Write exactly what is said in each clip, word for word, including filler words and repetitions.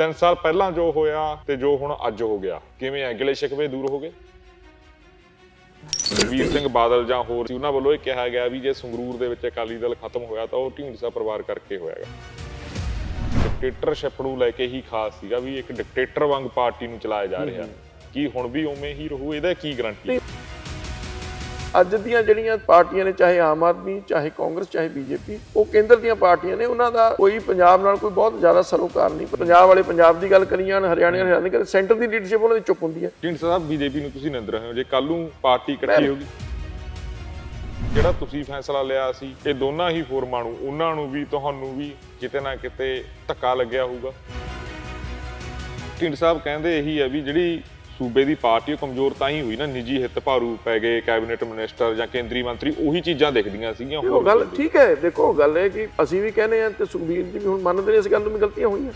तीन साल पहला जो होया ते जो हुण अज हो गया, किवें है गिले शिकवे दूर हो गए? सुखबीर सिंह बादल जां होर सी उन्हां वल्लों इह कहा गया भी जे संगरूर दे विच अकाली दल खत्म होया तां ओह ढींडसा परिवार करके होयागा। डिकटेटरशिप नूं लैके ही खास सीगा भी एक डिकटेटर वांग पार्टी नूं चलाया जा रिहा, की हुण भी उवें ही रहू? इहदा की गारंटी? ਅੱਜ ਦੀਆਂ ਜਿਹੜੀਆਂ ਪਾਰਟੀਆਂ ਨੇ, ਚਾਹੇ ਆਮ ਆਦਮੀ, ਚਾਹੇ ਕਾਂਗਰਸ, ਚਾਹੇ ਬੀਜੇਪੀ, ਉਹ ਕੇਂਦਰ ਦੀਆਂ ਪਾਰਟੀਆਂ ਨੇ। ਉਹਨਾਂ ਦਾ ਕੋਈ ਪੰਜਾਬ ਨਾਲ ਕੋਈ ਬਹੁਤ ਜ਼ਿਆਦਾ ਸਰੋਕਾਰ ਨਹੀਂ। ਪੰਜਾਬ ਵਾਲੇ ਪੰਜਾਬ ਦੀ ਗੱਲ ਕਰੀ ਜਾਣ, ਹਰਿਆਣੇ ਵਾਲੇ ਹਰਿਆਣੇ ਦੀ ਗੱਲ, ਸੈਂਟਰ ਦੀ ਲੀਡਰਸ਼ਿਪ ਉਹਨਾਂ ਦੀ ਚੁੱਪ ਹੁੰਦੀ ਹੈ। ਢੀਂਡਸਾ ਸਾਹਿਬ, ਬੀਜੇਪੀ ਨੂੰ ਤੁਸੀਂ ਨਿੰਦ ਰਹੇ ਹੋ, ਜੇ ਕੱਲ ਨੂੰ ਪਾਰਟੀ ਇਕੱਠੀ ਹੋਗੀ, ਜਿਹੜਾ ਤੁਸੀਂ ਫੈਸਲਾ ਲਿਆ ਸੀ ਇਹ ਦੋਨਾਂ ਹੀ ਫੋਰਮਾਂ ਨੂੰ, ਉਹਨਾਂ ਨੂੰ ਵੀ ਤੁਹਾਨੂੰ ਵੀ ਕਿਤੇ ਨਾ ਕਿਤੇ ਧੱਕਾ ਲੱਗਿਆ ਹੋਊਗਾ। ਢੀਂਡਸਾ ਸਾਹਿਬ ਕਹਿੰਦੇ ਇਹੀ ਹੈ ਵੀ ਜਿਹੜੀ सूबे की पार्टी कमजोर तां ही हुई ना, निजी हित भारू पै गए, कैबिनेट मिनिस्टर या केंद्रीय मंत्री उही चीज़ां दिखदियां सीगियां। वो गल ठीक है, देखो गल है कि असीं भी कहने हैं ते सुखबीर जी भी हुण मनदे ने इस गल नूं भी गलतियां होईयां।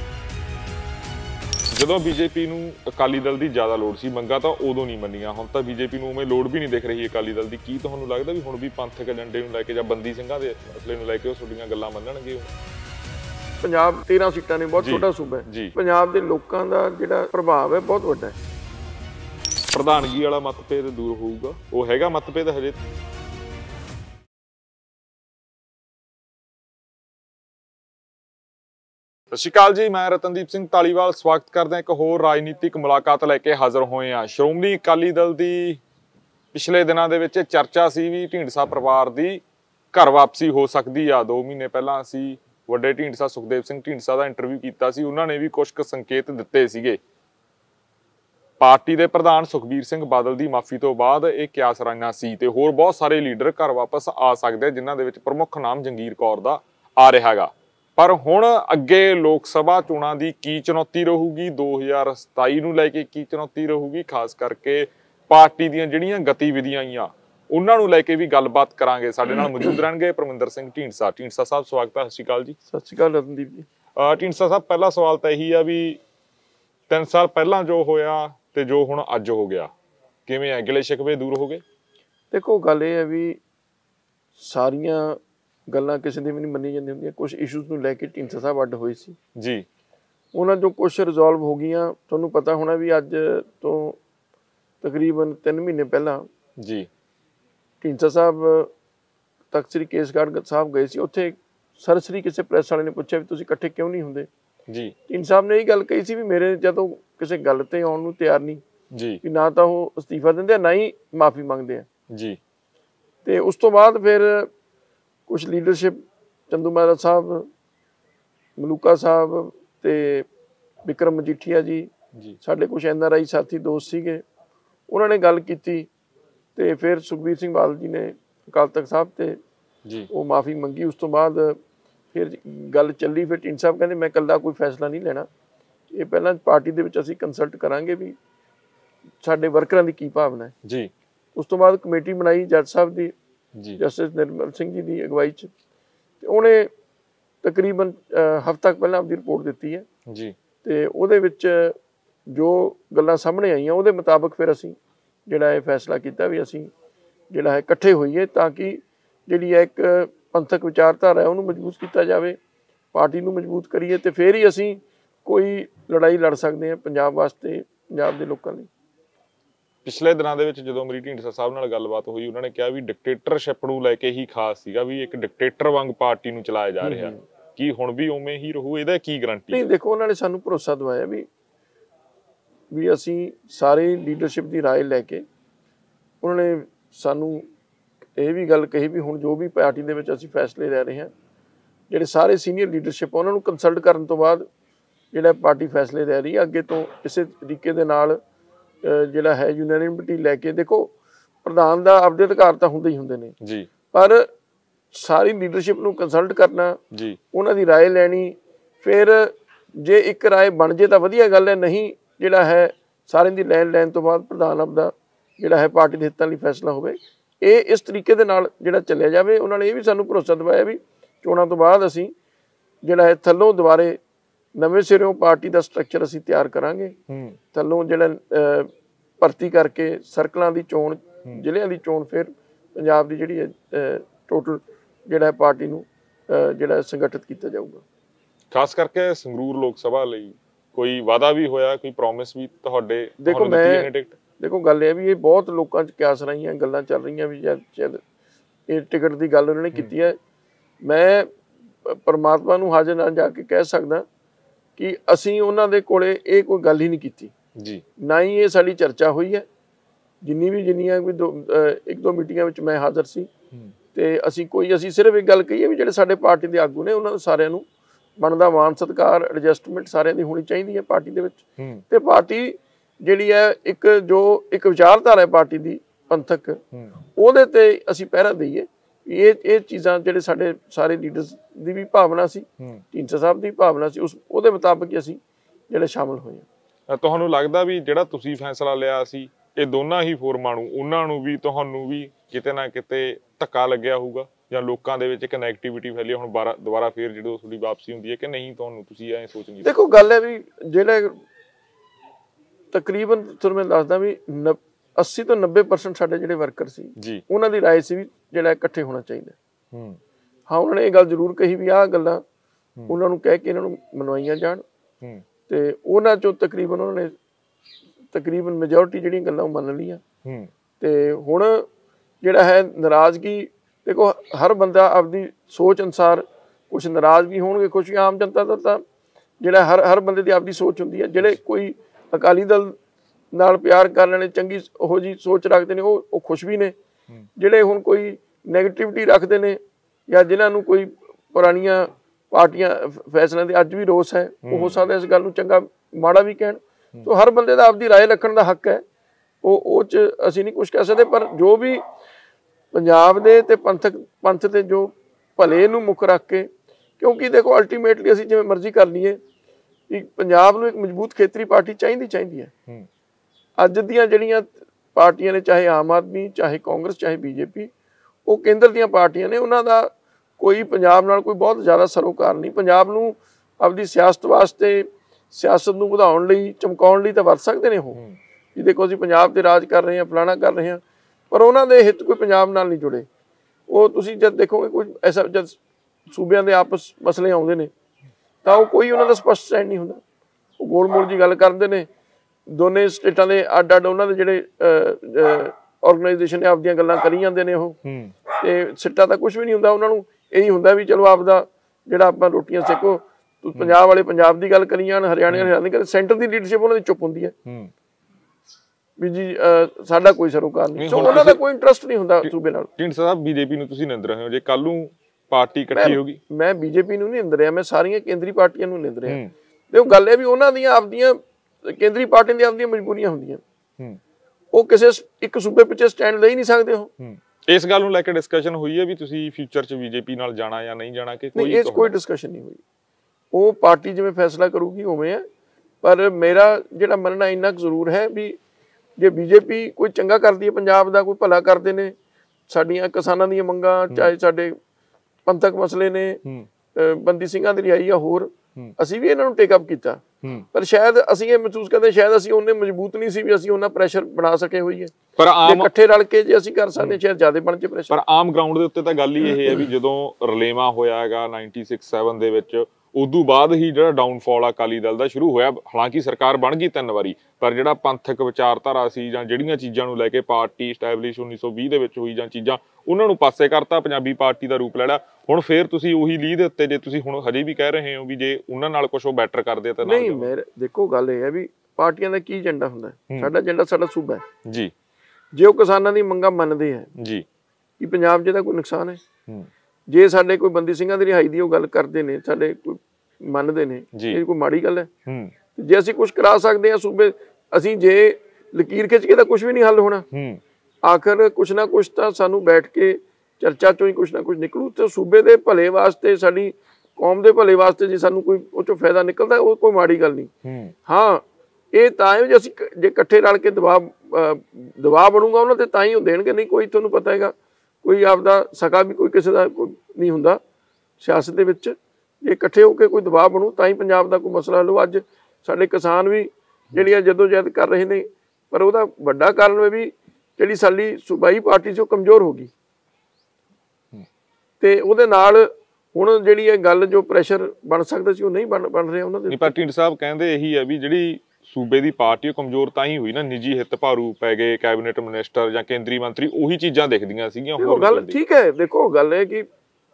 ਜਦੋਂ ਬੀਜੇਪੀ ਨੂੰ ਅਕਾਲੀ ਦਲ ਦੀ ਜ਼ਿਆਦਾ ਲੋੜ ਸੀ, ਮੰਗਾਂ ਤਾਂ ਉਦੋਂ ਨਹੀਂ ਮੰਨੀਆਂ, ਹੁਣ ਤਾਂ ਬੀਜੇਪੀ ਨੂੰ ਉਵੇਂ ਲੋੜ ਵੀ ਨਹੀਂ ਦਿਖ ਰਹੀ ਅਕਾਲੀ ਦਲ ਦੀ। ਕੀ ਤੁਹਾਨੂੰ ਲੱਗਦਾ ਵੀ ਹੁਣ ਵੀ ਪੰਥਕ ਏਜੰਡੇ ਨੂੰ ਲੈ ਕੇ ਜਾਂ ਬੰਦੀ ਸਿੰਘਾਂ ਦੇ ਮਸਲੇ ਨੂੰ ਲੈ ਕੇ ਉਹ ਤੁਹਾਡੀਆਂ ਗੱਲਾਂ ਮੰਨਣਗੇ? ਪੰਜਾਬ तेरह सीटां ने, बहुत छोटा सूबा है। ਪੰਜਾਬ ਦੇ ਲੋਕਾਂ ਦਾ ਜਿਹੜਾ ਪ੍ਰਭਾਵ ਹੈ ਬਹੁਤ ਵੱਡਾ ਹੈ। ਪ੍ਰਧਾਨਗੀ ਵਾਲਾ ਮਤਭੇਦ ਦੂਰ ਹੋਊਗਾ, ਉਹ ਹੈਗਾ ਮਤਭੇਦ ਹਜੇ? ਸਤਿ ਸ਼੍ਰੀ ਅਕਾਲ ਜੀ, ਮੈਂ ਰਤਨਦੀਪ ਸਿੰਘ ਧਾਲੀਵਾਲ ਸਵਾਗਤ ਕਰਦਾ ਇੱਕ ਹੋਰ ਰਾਜਨੀਤਿਕ ਮੁਲਾਕਾਤ ਲੈ ਕੇ ਹਾਜ਼ਰ ਹੋਏ ਹਾਂ। ਸ਼੍ਰੋਮਣੀ ਅਕਾਲੀ ਦਲ ਦੀ ਪਿਛਲੇ ਦਿਨਾਂ ਦੇ ਵਿੱਚ ਚਰਚਾ ਸੀ ਵੀ ਢੀਂਡਸਾ ਪਰਿਵਾਰ ਦੀ ਘਰ ਵਾਪਸੀ ਹੋ ਸਕਦੀ ਆ। ਦੋ ਮਹੀਨੇ ਪਹਿਲਾਂ ਅਸੀਂ ਵੱਡੇ ਢੀਂਡਸਾ ਸੁਖਦੇਵ ਸਿੰਘ ਢੀਂਡਸਾ ਦਾ ਇੰਟਰਵਿਊ ਕੀਤਾ ਸੀ, ਉਹਨਾਂ ਨੇ ਵੀ ਕੁਝ ਕੁ ਸੰਕੇਤ ਦਿੱਤੇ ਸੀਗੇ। ਪਾਰਟੀ ਦੇ ਪ੍ਰਧਾਨ ਸੁਖਬੀਰ ਸਿੰਘ ਬਾਦਲ ਦੀ ਮਾਫੀ ਤੋਂ ਬਾਅਦ ਇਹ ਕਿਆਸਰਾਨਾ ਸੀ ਤੇ ਹੋਰ ਬਹੁਤ ਸਾਰੇ ਲੀਡਰ ਘਰ ਵਾਪਸ ਆ ਸਕਦੇ, ਜਿਨ੍ਹਾਂ ਦੇ ਵਿੱਚ ਪ੍ਰਮੁੱਖ ਨਾਮ ਜੰਗੀਰ ਕੌਰ ਦਾ ਆ ਰਿਹਾ ਹੈਗਾ। ਪਰ ਹੁਣ ਅੱਗੇ ਲੋਕ ਸਭਾ ਚੋਣਾਂ ਦੀ ਕੀ ਚੁਣੌਤੀ ਰਹੂਗੀ, ਦੋ ਹਜ਼ਾਰ ਸਤਾਈ ਨੂੰ ਲੈ ਕੇ ਕੀ ਚੁਣੌਤੀ ਰਹੂਗੀ, ਖਾਸ ਕਰਕੇ ਪਾਰਟੀ ਦੀਆਂ ਜਿਹੜੀਆਂ ਗਤੀਵਿਧੀਆਂ ਆ ਉਹਨਾਂ ਨੂੰ ਲੈ ਕੇ ਵੀ ਗੱਲਬਾਤ ਕਰਾਂਗੇ। ਸਾਡੇ ਨਾਲ ਮੌਜੂਦ ਰਹਿਣਗੇ ਪਰਮਿੰਦਰ ਸਿੰਘ ਢੀਂਡਸਾ। ਢੀਂਡਸਾ ਸਾਹਿਬ ਸਵਾਗਤ ਹੈ। ਸਤਿ ਸ਼੍ਰੀ ਅਕਾਲ ਜੀ। ਸਤਿ ਸ਼੍ਰੀ ਅਕਾਲ ਰਤਨਦੀਪ ਜੀ। ਢੀਂਡਸਾ ਸਾਹਿਬ, ਪਹਿਲਾ ਸਵਾਲ ਤਾਂ ਇਹੀ ਆ ਵੀ ਤਿੰਨ ਸਾਲ ਪਹਿਲਾਂ ਜੋ ਹੋਇਆ ਤੇ ਜੋ ਹੁਣ ਅੱਜ ਹੋ ਗਿਆ, ਕਿਵੇਂ ਹੈ ਗਿਲੇ ਸ਼ਿਕਵੇ ਦੂਰ ਹੋ ਗਏ? ਦੇਖੋ ਗੱਲ ਇਹ ਹੈ ਵੀ ਸਾਰੀਆਂ ਗੱਲਾਂ ਕਿਸੇ ਦੀ ਵੀ ਨਹੀਂ ਮੰਨੀ ਜਾਂਦੀ ਹੁੰਦੀਆਂ। ਕੁਝ ਇਸ਼ੂਜ਼ ਨੂੰ ਲੈ ਕੇ ਢੀਂਡਸਾ ਸਾਹਿਬ ਅੱਡ ਹੋਏ ਸੀ ਜੀ, ਉਹਨਾਂ ਜੋ ਕੁਝ ਰਿਜ਼ੋਲਵ ਹੋ ਗਈਆਂ। ਤੁਹਾਨੂੰ ਪਤਾ ਹੋਣਾ ਵੀ ਅੱਜ ਤੋਂ ਤਕਰੀਬਨ ਤਿੰਨ ਮਹੀਨੇ ਪਹਿਲਾਂ ਜੀ ਢੀਂਡਸਾ ਸਾਹਿਬ ਤਖਤ ਸ੍ਰੀ ਕੇਸਗੜ੍ਹ ਸਾਹਿਬ ਗਏ ਸੀ। ਉੱਥੇ ਸਰਸਰੀ ਕਿਸੇ ਪ੍ਰੈਸ ਵਾਲੇ ਨੇ ਪੁੱਛਿਆ ਵੀ ਤੁਸੀਂ ਇਕੱਠੇ ਕਿਉਂ ਨਹੀਂ ਹੁੰਦੇ ਜੀ। ਢੀਂਡਸਾ ਸਾਹਿਬ ਨੇ ਇਹ ਗੱਲ ਕਹੀ ਸੀ ਵੀ ਮੇਰੇ ਜਦੋਂ ਕਿਸੇ ਗੱਲ ਤੇ ਆਉਣ ਨੂੰ ਤਿਆਰ ਨਹੀਂ ਜੀ, ਵੀ ਨਾ ਤਾਂ ਉਹ ਅਸਤੀਫਾ ਦਿੰਦੇ ਆ ਨਾ ਹੀ ਮਾਫੀ ਮੰਗਦੇ ਆ ਜੀ। ਤੇ ਉਸ ਤੋਂ ਬਾਅਦ ਫਿਰ ਕੁਝ ਲੀਡਰਸ਼ਿਪ ਚੰਦੂ ਮਾਜਰਾ ਸਾਹਿਬ, ਮਲੂਕਾ ਸਾਹਿਬ ਤੇ ਵਿਕਰਮ ਮਜੀਠੀਆ ਜੀ, ਸਾਡੇ ਕੁਝ ਐਨ ਆਰ ਆਈ ਸਾਥੀ ਦੋਸਤ ਸੀਗੇ, ਉਹਨਾਂ ਨੇ ਗੱਲ ਕੀਤੀ ਤੇ ਫਿਰ ਸੁਖਬੀਰ ਸਿੰਘ ਬਾਦਲ ਜੀ ਨੇ ਅਕਾਲ ਤਖਤ ਸਾਹਿਬ ਤੇ ਜੀ ਉਹ ਮਾਫੀ ਮੰਗੀ। ਉਸ ਤੋਂ ਬਾਅਦ ਫਿਰ ਗੱਲ ਚੱਲੀ। ਫਿਰ ਢੀਂਡਸਾ ਸਾਹਿਬ ਕਹਿੰਦੇ ਮੈਂ ਇਕੱਲਾ ਕੋਈ ਫੈਸਲਾ ਨਹੀਂ ਲੈਣਾ, ਇਹ ਪਹਿਲਾਂ ਪਾਰਟੀ ਦੇ ਵਿੱਚ ਅਸੀਂ ਕੰਸਲਟ ਕਰਾਂਗੇ ਵੀ ਸਾਡੇ ਵਰਕਰਾਂ ਦੀ ਕੀ ਭਾਵਨਾ ਹੈ ਜੀ। ਉਸ ਤੋਂ ਬਾਅਦ ਕਮੇਟੀ ਬਣਾਈ ਜੱਜ ਸਾਹਿਬ ਦੀ, ਜਸਟਿਸ ਨਿਰਮਲ ਸਿੰਘ ਜੀ ਦੀ ਅਗਵਾਈ 'ਚ, ਤੇ ਉਹਨੇ ਤਕਰੀਬਨ ਹਫ਼ਤਾ ਕੁ ਪਹਿਲਾਂ ਆਪਣੀ ਰਿਪੋਰਟ ਦਿੱਤੀ ਹੈ ਜੀ। ਤੇ ਉਹਦੇ ਵਿੱਚ ਜੋ ਗੱਲਾਂ ਸਾਹਮਣੇ ਆਈਆਂ ਉਹਦੇ ਮੁਤਾਬਕ ਫਿਰ ਅਸੀਂ ਜਿਹੜਾ ਇਹ ਫੈਸਲਾ ਕੀਤਾ ਵੀ ਅਸੀਂ ਜਿਹੜਾ ਹੈ ਇਕੱਠੇ ਹੋਈਏ ਤਾਂ ਕਿ ਜਿਹੜੀ ਹੈ ਇੱਕ ਪੰਥਕ ਵਿਚਾਰਧਾਰਾ ਹੈ ਉਹਨੂੰ ਮਜ਼ਬੂਤ ਕੀਤਾ ਜਾਵੇ, ਪਾਰਟੀ ਨੂੰ ਮਜ਼ਬੂਤ ਕਰੀਏ ਤੇ ਫਿਰ ਹੀ ਅਸੀਂ ਕੋਈ ਲੜਾਈ ਲੜ ਸਕਦੇ ਹਾਂ ਪੰਜਾਬ ਵਾਸਤੇ, ਪੰਜਾਬ ਦੇ ਲੋਕਾਂ ਲਈ। ਪਿਛਲੇ ਦਿਨਾਂ ਦੇ ਵਿੱਚ ਜਦੋਂ ਮੇਰੀ ਢੀਂਡਸਾ ਸਾਹਿਬ ਨਾਲ ਗੱਲਬਾਤ ਹੋਈ, ਉਹਨਾਂ ਨੇ ਕਿਹਾ ਵੀ ਡਿਕਟੇਟਰਸ਼ਿਪ ਨੂੰ ਲੈ ਕੇ ਹੀ ਖਾਸ ਸੀਗਾ ਵੀ ਇੱਕ ਡਿਕਟੇਟਰ ਵਾਂਗ ਪਾਰਟੀ ਨੂੰ ਚਲਾਇਆ ਜਾ ਰਿਹਾ। ਕੀ ਹੁਣ ਵੀ ਉਵੇਂ ਹੀ ਰਹੂ? ਇਹਦਾ ਕੀ ਗਾਰੰਟੀ? ਨਹੀਂ, ਦੇਖੋ ਉਹਨਾਂ ਨੇ ਸਾਨੂੰ ਭਰੋਸਾ ਦਵਾਇਆ ਵੀ ਵੀ ਅਸੀਂ ਸਾਰੇ ਲੀਡਰਸ਼ਿਪ ਦੀ ਰਾਏ ਲੈ ਕੇ, ਉਹਨਾਂ ਨੇ ਸਾਨੂੰ ਇਹ ਵੀ ਗੱਲ ਕਹੀ ਵੀ ਹੁਣ ਜੋ ਵੀ ਪਾਰਟੀ ਦੇ ਵਿੱਚ ਅਸੀਂ ਫੈਸਲੇ ਲੈ ਰਹੇ ਹਾਂ, ਜਿਹੜੇ ਸਾਰੇ ਸੀਨੀਅਰ ਲੀਡਰਸ਼ਿਪ ਉਹਨਾਂ ਨੂੰ ਕੰਸਲਟ ਕਰਨ ਤੋਂ ਬਾਅਦ ਜਿਹੜਾ ਪਾਰਟੀ ਫੈਸਲੇ ਲੈ ਰਹੀ ਹੈ ਅੱਗੇ ਤੋਂ ਇਸੇ ਤਰੀਕੇ ਦੇ ਨਾਲ ਜਿਹੜਾ ਹੈ ਯੂਨੈਨਿਮਿਟੀ ਲੈ ਕੇ। ਦੇਖੋ ਪ੍ਰਧਾਨ ਦਾ ਆਪਦੇ ਅਧਿਕਾਰ ਤਾਂ ਹੁੰਦੇ ਹੀ ਹੁੰਦੇ ਨੇ ਜੀ, ਪਰ ਸਾਰੀ ਲੀਡਰਸ਼ਿਪ ਨੂੰ ਕੰਸਲਟ ਕਰਨਾ ਜੀ, ਉਹਨਾਂ ਦੀ ਰਾਏ ਲੈਣੀ, ਫਿਰ ਜੇ ਇੱਕ ਰਾਏ ਬਣ ਜੇ ਤਾਂ ਵਧੀਆ ਗੱਲ ਹੈ, ਨਹੀਂ ਜਿਹੜਾ ਹੈ ਸਾਰਿਆਂ ਦੀ ਲੈਣ ਲੈਣ ਤੋਂ ਬਾਅਦ ਪ੍ਰਧਾਨ ਆਪਦਾ ਜਿਹੜਾ ਹੈ ਪਾਰਟੀ ਦੇ ਹਿੱਤਾਂ ਲਈ ਫੈਸਲਾ ਹੋਵੇ। ਇਹ ਇਸ ਤਰੀਕੇ ਦੇ ਨਾਲ ਜਿਹੜਾ ਚੱਲਿਆ ਜਾਵੇ। ਉਹਨਾਂ ਨੇ ਇਹ ਵੀ ਸਾਨੂੰ ਭਰੋਸਾ ਦਿਵਾਇਆ ਵੀ ਚੋਣਾਂ ਤੋਂ ਬਾਅਦ ਅਸੀਂ ਜਿਹੜਾ ਹੈ ਥੱਲੋਂ ਦੁਬਾਰੇ ਨਵੇਂ ਸਿਰਿਓਂ ਪਾਰਟੀ ਦਾ ਸਟਰਕਚਰ ਅਸੀਂ ਤਿਆਰ ਕਰਾਂਗੇ। ਥੱਲੋਂ ਜਿਹੜਾ ਭਰਤੀ ਕਰਕੇ ਸਰਕਲਾਂ ਦੀ ਚੋਣ, ਜ਼ਿਲ੍ਹਿਆਂ ਦੀ ਚੋਣ, ਫਿਰ ਪੰਜਾਬ ਦੀ ਜਿਹੜੀ ਹੈ ਟੋਟਲ ਜਿਹੜਾ ਪਾਰਟੀ ਨੂੰ ਜਿਹੜਾ ਸੰਗਠਿਤ ਕੀਤਾ ਜਾਊਗਾ। ਖਾਸ ਕਰਕੇ ਸੰਗਰੂਰ ਲੋਕ ਸਭਾ ਲਈ ਕੋਈ ਵਾਅਦਾ ਵੀ ਹੋਇਆ, ਕੋਈ ਪ੍ਰੋਮਿਸ ਵੀ ਤੁਹਾਡੇ ਦੇਖੋ ਮੈਂ ਦੇਖੋ ਗੱਲ ਇਹ ਵੀ ਇਹ ਬਹੁਤ ਲੋਕਾਂ 'ਚ ਕਿਆਸ ਰਹੀਆਂ ਗੱਲਾਂ ਚੱਲ ਰਹੀਆਂ ਵੀ ਸ਼ਾਇਦ ਇਹ ਟਿਕਟ ਦੀ ਗੱਲ ਉਹਨਾਂ ਨੇ ਕੀਤੀ ਹੈ। ਮੈਂ ਪਰਮਾਤਮਾ ਨੂੰ ਹਾਜ਼ਰ ਨਾਲ ਜਾ ਕੇ ਕਹਿ ਸਕਦਾ ਕਿ ਅਸੀਂ ਉਹਨਾਂ ਦੇ ਕੋਲੇ ਇਹ ਕੋਈ ਗੱਲ ਹੀ ਨਹੀਂ ਕੀਤੀ ਜੀ, ਨਾ ਹੀ ਇਹ ਸਾਡੀ ਚਰਚਾ ਹੋਈ ਹੈ। ਜਿੰਨੀ ਵੀ ਜਿੰਨੀਆਂ ਵੀ ਦੋ ਇੱਕ ਦੋ ਮੀਟਿੰਗਾਂ ਵਿੱਚ ਮੈਂ ਹਾਜ਼ਰ ਸੀ ਤੇ ਅਸੀਂ ਕੋਈ ਅਸੀਂ ਸਿਰਫ ਇੱਕ ਗੱਲ ਕਹੀਏ ਵੀ ਜਿਹੜੇ ਸਾਡੇ ਪਾਰਟੀ ਦੇ ਆਗੂ ਨੇ ਉਹਨਾਂ ਨੂੰ ਸਾਰਿਆਂ ਨੂੰ ਬਣਦਾ ਮਾਣ ਸਤਿਕਾਰ ਐਡਜਸਟਮੈਂਟ ਸਾਰਿਆਂ ਦੀ ਹੋਣੀ ਚਾਹੀਦੀ ਹੈ ਪਾਰਟੀ ਦੇ ਵਿੱਚ। ਤੇ ਪਾਰਟੀ ਜਿਹੜੀ ਹੈ ਇੱਕ ਜੋ ਇੱਕ ਵਿਚਾਰਧਾਰਾ ਹੈ ਪਾਰਟੀ ਦੀ ਪੰਥਕ, ਉਹਦੇ ਤੇ ਅਸੀਂ ਪਹਿਰਾ ਦਈਏ। ਇਹ ਇਹ ਚੀਜ਼ਾਂ ਜਿਹੜੇ ਸਾਡੇ ਸਾਰੇ ਲੀਡਰਸ ਦੀ ਵੀ ਭਾਵਨਾ ਸੀ, ਢੀਂਡਸਾ ਸਾਹਿਬ ਦੀ ਭਾਵਨਾ ਸੀ, ਉਸ ਉਹਦੇ ਮੁਤਾਬਕ ਹੀ ਅਸੀਂ ਜਿਹੜੇ ਸ਼ਾਮਲ ਹੋਏ ਹਾਂ। ਤੁਹਾਨੂੰ ਲੱਗਦਾ ਵੀ ਜਿਹੜਾ ਤੁਸੀਂ ਫੈਸਲਾ ਲਿਆ ਸੀ ਇਹ ਦੋਨਾਂ ਹੀ ਫੋਰਮਾਂ ਨੂੰ, ਉਹਨਾਂ ਨੂੰ ਵੀ ਤੁਹਾਨੂੰ ਵੀ ਕਿਤੇ ਨਾ ਕਿਤੇ ਧੱਕਾ ਲੱਗਿਆ ਹੋਊਗਾ ਜਾਂ ਲੋਕਾਂ ਦੇ ਵਿੱਚ ਇੱਕ ਨੈਗੇਟਿਵਿਟੀ ਫੈਲੀ ਹੁਣ ਦੁਬਾਰਾ ਫੇਰ ਜਦੋਂ ਤੁਹਾਡੀ ਵਾਪਸੀ ਹੁੰਦੀ ਹੈ ਕਿ ਨਹੀਂ, ਤੁਹਾਨੂੰ ਤੁਸੀਂ ਐਂ ਸੋਚ ਨਹੀਂ? ਦੇਖੋ ਗੱਲ ਹੈ ਵੀ ਜਿਹੜੇ ਤਕਰੀਬਨ ਤੁਹਾਨੂੰ ਮੈਂ ਦੱਸਦਾ ਵੀ अस्सी ਤੋਂ ਨੱਬੇ ਪਰਸੈਂਟ ਸਾਡੇ ਜਿਹੜੇ ਵਰਕਰ ਸੀ ਜੀ, ਉਹਨਾਂ ਦੀ ਰਾਏ ਸੀ ਵੀ ਜਿਹੜਾ ਇਕੱਠੇ ਹੋਣਾ ਚਾਹੀਦਾ। ਹੂੰ ਹਾਂ, ਉਹਨਾਂ ਨੇ ਇਹ ਗੱਲ ਜ਼ਰੂਰ ਕਹੀ ਵੀ ਆਹ ਗੱਲਾਂ ਉਹਨਾਂ ਨੂੰ ਕਹਿ ਕੇ ਇਹਨਾਂ ਨੂੰ ਮਨਵਾਈਆਂ ਜਾਣ ਤੇ ਉਹਨਾਂ ਚੋਂ ਤਕਰੀਬਨ ਉਹਨਾਂ ਨੇ ਤਕਰੀਬਨ ਮੈਜੋਰਟੀ ਜਿਹੜੀਆਂ ਗੱਲਾਂ ਉਹ ਮੰਨ ਲਈਆਂ। ਤੇ ਹੁਣ ਜਿਹੜਾ ਹੈ ਨਾਰਾਜ਼ਗੀ, ਦੇਖੋ ਹਰ ਬੰਦਾ ਆਪਦੀ ਸੋਚ ਅਨੁਸਾਰ ਕੁਛ ਨਾਰਾਜ਼ ਵੀ ਹੋਣਗੇ, ਕੁਛ ਆਮ ਜਨਤਾ ਦਾ ਤਾਂ ਜਿਹੜਾ ਹਰ ਹਰ ਬੰਦੇ ਦੀ ਆਪਦੀ ਸੋਚ ਹੁੰਦੀ ਹੈ। ਜਿਹੜੇ ਕੋਈ ਅਕਾਲੀ ਦਲ ਨਾਲ ਪਿਆਰ ਕਰਨ ਵਾਲੇ ਚੰਗੀ ਉਹੋ ਜਿਹੀ ਸੋਚ ਰੱਖਦੇ ਨੇ ਉਹ ਉਹ ਖੁਸ਼ ਵੀ ਨੇ। ਜਿਹੜੇ ਹੁਣ ਕੋਈ ਨੈਗੇਟਿਵਿਟੀ ਰੱਖਦੇ ਨੇ ਜਾਂ ਜਿਨ੍ਹਾਂ ਨੂੰ ਕੋਈ ਪੁਰਾਣੀਆਂ ਪਾਰਟੀਆਂ ਫੈਸਲਿਆਂ ਦੇ ਅੱਜ ਵੀ ਰੋਸ ਹੈ, ਉਹ ਹੋ ਸਕਦਾ ਇਸ ਗੱਲ ਨੂੰ ਚੰਗਾ ਮਾੜਾ ਵੀ ਕਹਿਣ। ਤੋ ਹਰ ਬੰਦੇ ਦਾ ਆਪਦੀ ਰਾਏ ਰੱਖਣ ਦਾ ਹੱਕ ਹੈ, ਉਹ ਉਹ 'ਚ ਅਸੀਂ ਨਹੀਂ ਕੁਛ ਕਹਿ ਸਕਦੇ। ਪਰ ਜੋ ਵੀ ਪੰਜਾਬ ਦੇ ਤੇ ਪੰਥਕ ਪੰਥ ਦੇ ਜੋ ਭਲੇ ਨੂੰ ਮੁੱਖ ਰੱਖ ਕੇ, ਕਿਉਂਕਿ ਦੇਖੋ ਅਲਟੀਮੇਟਲੀ ਅਸੀਂ ਜਿਵੇਂ ਮਰਜ਼ੀ ਕਰ ਲਈਏ ਕਿ ਪੰਜਾਬ ਨੂੰ ਇੱਕ ਮਜ਼ਬੂਤ ਖੇਤਰੀ ਪਾਰਟੀ ਚਾਹੀਦੀ ਚਾਹੀਦੀ ਹੈ। ਅੱਜ ਦੀਆਂ ਜਿਹੜੀਆਂ ਪਾਰਟੀਆਂ ਨੇ, ਚਾਹੇ ਆਮ ਆਦਮੀ, ਚਾਹੇ ਕਾਂਗਰਸ, ਚਾਹੇ ਬੀਜੇਪੀ, ਉਹ ਕੇਂਦਰ ਦੀਆਂ ਪਾਰਟੀਆਂ ਨੇ। ਉਹਨਾਂ ਦਾ ਕੋਈ ਪੰਜਾਬ ਨਾਲ ਕੋਈ ਬਹੁਤ ਜ਼ਿਆਦਾ ਸਰੋਕਾਰ ਨਹੀਂ। ਪੰਜਾਬ ਨੂੰ ਆਪਦੀ ਸਿਆਸਤ ਵਾਸਤੇ, ਸਿਆਸਤ ਨੂੰ ਵਧਾਉਣ ਲਈ, ਚਮਕਾਉਣ ਲਈ ਤਾਂ ਵਰਤ ਸਕਦੇ ਨੇ ਉਹ, ਜੀ ਦੇਖੋ ਅਸੀਂ ਪੰਜਾਬ ਤੇ ਰਾਜ ਕਰ ਰਹੇ ਹਾਂ, ਫਲਾਣਾ ਕਰ ਰਹੇ ਹਾਂ, ਪਰ ਉਹਨਾਂ ਦੇ ਹਿੱਤ ਕੋਈ ਪੰਜਾਬ ਨਾਲ ਨਹੀਂ ਜੁੜੇ। ਉਹ ਤੁਸੀਂ ਜਦ ਦੇਖੋਗੇ ਕੋਈ ਐਸਾ ਜਦ ਸੂਬਿਆਂ ਦੇ ਆਪਸ ਮਸਲੇ ਆਉਂਦੇ ਨੇ ਤਾਂ ਉਹ ਕੋਈ ਉਹਨਾਂ ਦਾ ਸਪਸ਼ਟ ਸਟੈਂਡ ਨਹੀਂ ਹੁੰਦਾ। ਉਹ ਗੋਲ ਮੋਲ ਦੀ ਗੱਲ ਕਰਦੇ ਨੇ, ਦੋਨੇ ਸਟੇਟਾਂ ਦੇ ਅੱਡ ਅੱਡ ਉਹਨਾਂ ਦੇ ਜਿਹੜੇ ਆਰਗੇਨਾਈਜੇਸ਼ਨ ਨੇ ਆਪਦੀਆਂ ਗੱਲਾਂ ਕਰੀ ਜਾਂਦੇ ਨੇ ਉਹ, ਤੇ ਸਿੱਟਾ ਤਾਂ ਕੁਝ ਵੀ ਨਹੀਂ ਹੁੰਦਾ। ਉਹਨਾਂ ਨੂੰ ਇਹੀ ਹੁੰਦਾ ਵੀ ਚਲੋ ਆਪਦਾ ਜਿਹੜਾ ਆਪਾਂ ਰੋਟੀਆਂ ਸੇਕੋ, ਪੰਜਾਬ ਵਾਲੇ ਪੰਜਾਬ ਦੀ ਗੱਲ ਕਰੀ ਜਾਣ, ਹਰਿਆਣੇ ਹਰਿਆਣਾ ਦੀ ਗੱਲ। ਸੈਂਟਰ ਦੀ ਲੀਡਰਸ਼ਿਪ ਉਹਨਾਂ ਦੀ ਚੁੱਪ ਹੁੰਦੀ ਹੈ ਵੀ ਜੀ ਸਾਡਾ ਕੋਈ ਸਰੋਕਾਰ ਨਹੀਂ, ਉਹਨਾਂ ਦਾ ਕੋਈ ਇੰਟਰਸਟ ਨਹੀਂ ਹੁੰਦਾ ਸੂਬੇ ਨਾਲ। ਢੀਂਡਸਾ ਸਾਹਿਬ ਬੀਜੇਪੀ ਨੂੰ ਤੁਸੀਂ ਨਿੰਦ ਰਹੇ ਹੋ, ਜੇ ਕੱਲ ਨੂੰ ਪਾਰਟੀ ਇਕੱਠੀ ਹੋਗੀ? ਮੈਂ ਬੀਜੇਪੀ ਨੂੰ ਨਹੀਂ ਨਿੰਦ ਰਿਹਾ, ਮੈਂ ਸਾਰੀਆਂ ਕੇਂਦਰੀ ਪਾਰਟੀਆਂ ਨੂੰ ਨਿੰਦ ਰਿਹਾ। ਤੇ ਉਹ ਗੱਲ ਹੈ ਵੀ ਉਹਨਾਂ ਦੀਆਂ ਆਪਦੀਆਂ ਕੇਂਦਰੀ ਪਾਰਟੀਆਂ ਦੀਆਂ ਆਪਦੀਆਂ ਮਜਬੂਰੀਆਂ ਹੁੰਦੀਆਂ, ਉਹ ਕਿਸੇ ਇੱਕ ਸੂਬੇ ਪਿੱਛੇ ਸਟੈਂਡ ਲੈ ਹੀ ਨਹੀਂ ਸਕਦੇ। ਉਹ ਇਸ ਗੱਲ ਨੂੰ ਲੈ ਕੇ ਡਿਸਕਸ਼ਨ ਹੋਈ ਹੈ ਵੀ ਤੁਸੀਂ ਫਿਊਚਰ 'ਚ ਬੀਜੇਪੀ ਨਾਲ ਜਾਣਾ ਜਾਂ ਨਹੀਂ ਜਾਣਾ? ਕਿ ਕੋਈ ਇਸ ਕੋਈ ਡਿਸਕਸ਼ਨ ਨਹੀਂ ਹੋਈ। ਉਹ ਪਾਰਟੀ ਜਿਵੇਂ ਫੈਸਲਾ ਕਰੂਗੀ ਉਵੇਂ ਹੈ। ਪਰ ਮੇਰਾ ਜਿਹੜਾ ਮੰਨਣਾ ਇੰਨਾ ਕੁ ਜ਼ਰੂਰ ਹੈ ਵੀ ਜੇ ਬੀਜੇਪੀ ਕੋਈ ਚੰਗਾ ਕਰਦੀ ਹੈ, ਪੰਜਾਬ ਦਾ ਕੋਈ ਭਲਾ ਕਰਦੇ ਨੇ, ਸਾਡੀਆਂ ਕਿਸਾਨਾਂ ਦੀਆਂ ਮੰਗਾਂ, ਚਾਹੇ ਸਾਡੇ ਪੰਥਕ ਮਸਲੇ ਨੇ, ਬੰਦੀ ਸਿੰਘਾਂ ਦੀ ਰਿਹਾਈ ਆ, ਹੋਰ ਅਸੀਂ ਵੀ ਇਹਨਾਂ ਨੂੰ ਟੇਕ ਅਪ ਕੀਤਾ। ਪਰ ਸ਼ਾਇਦ ਅਸੀਂ ਇਹ ਮਹਿਸੂਸ ਕਰਦੇ ਸ਼ਾਇਦ ਅਸੀਂ ਉਹਨੇ ਮਜ਼ਬੂਤ ਨਹੀਂ ਸੀ ਵੀ ਅਸੀਂ ਉਹਨਾਂ ਪ੍ਰੈਸ਼ਰ ਬਣਾ ਸਕੇ ਹੋਈਏ। ਪਰ ਆਮ ਇਕੱਠੇ ਰਲ ਕੇ ਜੇ ਅਸੀਂ ਕਰ ਸਕਦੇ ਸ਼ਾਇਦ ਜ਼ਿਆਦਾ ਬਣ ਜੇ ਪ੍ਰੈਸ਼ਰ। ਪਰ ਆਮ ਗਰਾਊਂਡ ਦੇ ਉੱਤੇ ਤਾਂ ਗੱਲ ਹੀ ਇਹ ਹੈ ਵੀ ਜਦੋਂ ਰਲੇਵਾਂ ਹੋਇਆ ਹੈਗਾ ਨਾਈਨਟੀ ਸਿਕਸ ਸੈਵਨ ਦੇ ਵਿੱਚ, ਉਦੋਂ ਬਾਅਦ ਹੀ ਜਿਹੜਾ ਡਾਊਨਫਾਲ ਆ ਅਕਾਲੀ ਦਲ ਦਾ ਸ਼ੁਰੂ ਹੋਇਆ। ਹਾਲਾਂਕਿ ਸਰਕਾਰ ਬਣ ਗਈ ਤਿੰਨ ਵਾਰੀ, ਪਰ ਜਿਹੜਾ ਪੰਥਕ ਵਿਚਾਰਧਾਰਾ ਸੀ ਜਾਂ ਜਿਹੜੀਆਂ ਚੀਜ਼ਾਂ ਨੂੰ ਲੈ ਕੇ ਪਾਰਟੀ ਸਟੈਬਲਿਸ਼ ਉੱਨੀ ਸੌ ਵੀਹ ਦੇ ਵਿੱਚ ਹੋਈ ਜਾਂ ਚੀਜ਼ਾਂ, ਉਹਨਾਂ ਨੂੰ ਪਾਸੇ ਕਰਤਾ, ਪੰਜਾਬੀ ਪਾਰਟੀ ਦਾ ਰੂਪ ਲੈ ਲਿਆ। ਹੁਣ ਫੇਰ ਤੁਸੀਂ ਉਹੀ ਲੀਹ ਦੇ ਉੱਤੇ, ਜੇ ਤੁਸੀਂ ਹੁਣ ਹਜੇ ਵੀ ਕਹਿ ਰਹੇ ਹੋ ਵੀ ਜੇ ਉਹਨਾਂ ਨਾਲ ਕੁਝ ਉਹ ਬੈਟਰ ਕਰਦੇ ਤਾਂ ਨਹੀਂ। ਮੇਰੇ ਦੇਖੋ ਗੱਲ ਇਹ ਹੈ ਵੀ ਪਾਰਟੀਆਂ ਦਾ ਕੀ ਏਜੰਡਾ ਹੁੰਦਾ। ਸਾਡਾ ਏਜੰਡਾ ਸਾਡਾ ਸੂਬਾ ਹੈ ਜੀ। ਜੇ ਉਹ ਕਿਸਾਨਾਂ ਦੀ ਮੰਗਾਂ ਮੰਨਦੇ ਹੈ ਜੀ ਕਿ ਪੰਜਾਬ 'ਚ ਤਾਂ ਕੋਈ ਨੁਕਸਾਨ ਹੈ, ਜੇ ਸਾਡੇ ਕੋਈ ਬੰਦੀ ਸਿੰਘਾਂ ਦੀ ਰਿਹਾਈ ਦੀ ਉਹ ਗੱਲ ਕਰਦੇ ਨੇ, ਸਾਡੇ ਕੋਈ ਮੰਨਦੇ ਨੇ, ਇਹ ਕੋਈ ਮਾੜੀ ਗੱਲ ਹੈ? ਜੇ ਅਸੀਂ ਕੁਝ ਕਰਾ ਸਕਦੇ ਹਾਂ ਸੂਬੇ, ਅਸੀਂ ਜੇ ਲਕੀਰ ਖਿੱਚ ਕੇ ਤਾਂ ਕੁਝ ਵੀ ਨਹੀਂ ਹੱਲ ਹੋਣਾ। ਆਖਰ ਕੁਛ ਨਾ ਕੁਛ ਤਾਂ ਸਾਨੂੰ ਬੈਠ ਕੇ ਚਰਚਾ ਚੋਂ ਹੀ ਕੁਛ ਨਾ ਕੁਛ ਨਿਕਲੂ। ਤੇ ਸੂਬੇ ਦੇ ਭਲੇ ਵਾਸਤੇ, ਸਾਡੀ ਕੌਮ ਦੇ ਭਲੇ ਵਾਸਤੇ ਜੇ ਸਾਨੂੰ ਕੋਈ ਉਹ ਚੋਂ ਫਾਇਦਾ ਨਿਕਲਦਾ, ਉਹ ਕੋਈ ਮਾੜੀ ਗੱਲ ਨਹੀਂ। ਹਾਂ, ਇਹ ਤਾਂ ਹੈ ਜੇ ਅਸੀਂ ਜੇ ਇਕੱਠੇ ਰਲ ਕੇ ਦਬਾਅ ਦਬਾਅ ਬਣੂਗਾ ਉਹਨਾਂ ਤੇ ਤਾਂ ਹੀ ਉਹ ਦੇਣਗੇ। ਨਹੀਂ ਕੋਈ ਤੁਹਾਨੂੰ ਪਤਾ ਹੈਗਾ ਕੋਈ ਆਪਦਾ ਸਕਾ ਵੀ ਕੋਈ ਕਿਸੇ ਦਾ ਕੋਈ ਨਹੀਂ ਹੁੰਦਾ ਸਿਆਸਤ ਦੇ ਵਿੱਚ। ਜੇ ਇਕੱਠੇ ਹੋ ਕੇ ਕੋਈ ਦਬਾਅ ਬਣੂ ਤਾਂ ਹੀ ਪੰਜਾਬ ਦਾ ਕੋਈ ਮਸਲਾ ਹੱਲ। ਅੱਜ ਸਾਡੇ ਕਿਸਾਨ ਵੀ ਜਿਹੜੀਆਂ ਜਦੋਂ ਜਦ ਕਰ ਰਹੇ ਨੇ, ਪਰ ਉਹਦਾ ਵੱਡਾ ਕਾਰਨ ਹੈ ਵੀ ਜਿਹੜੀ ਸਾਡੀ ਸੂਬਾਈ ਪਾਰਟੀ ਸੀ ਉਹ ਕਮਜ਼ੋਰ ਹੋ ਗਈ, ਤੇ ਉਹਦੇ ਨਾਲ ਹੁਣ ਜਿਹੜੀ ਇਹ ਗੱਲ ਜੋ ਪ੍ਰੈਸ਼ਰ ਬਣ ਸਕਦਾ ਸੀ ਉਹ ਨਹੀਂ ਬਣ ਬਣ ਰਿਹਾ ਉਹਨਾਂ ਦੇ। ਪਰ ਢੀਂਡ ਸਾਹਿਬ ਕਹਿੰਦੇ ਇਹੀ ਹੈ ਵੀ ਜਿਹੜੀ ਸੂਬੇ ਦੀ ਪਾਰਟੀ ਉਹ ਕਮਜ਼ੋਰ ਤਾਂ ਹੀ ਹੋਈ ਨਾ, ਨਿੱਜੀ ਹਿੱਤ ਭਾਰੂ ਪੈ ਗਏ, ਕੈਬਨਿਟ ਮਿਨਿਸਟਰ ਜਾਂ ਕੇਂਦਰੀ ਮੰਤਰੀ ਉਹੀ ਚੀਜ਼ਾਂ ਦਿਖਦੀਆਂ ਸੀਗੀਆਂ। ਹੋਰ ਗੱਲ ਠੀਕ ਹੈ, ਦੇਖੋ ਗੱਲ ਹੈ ਕਿ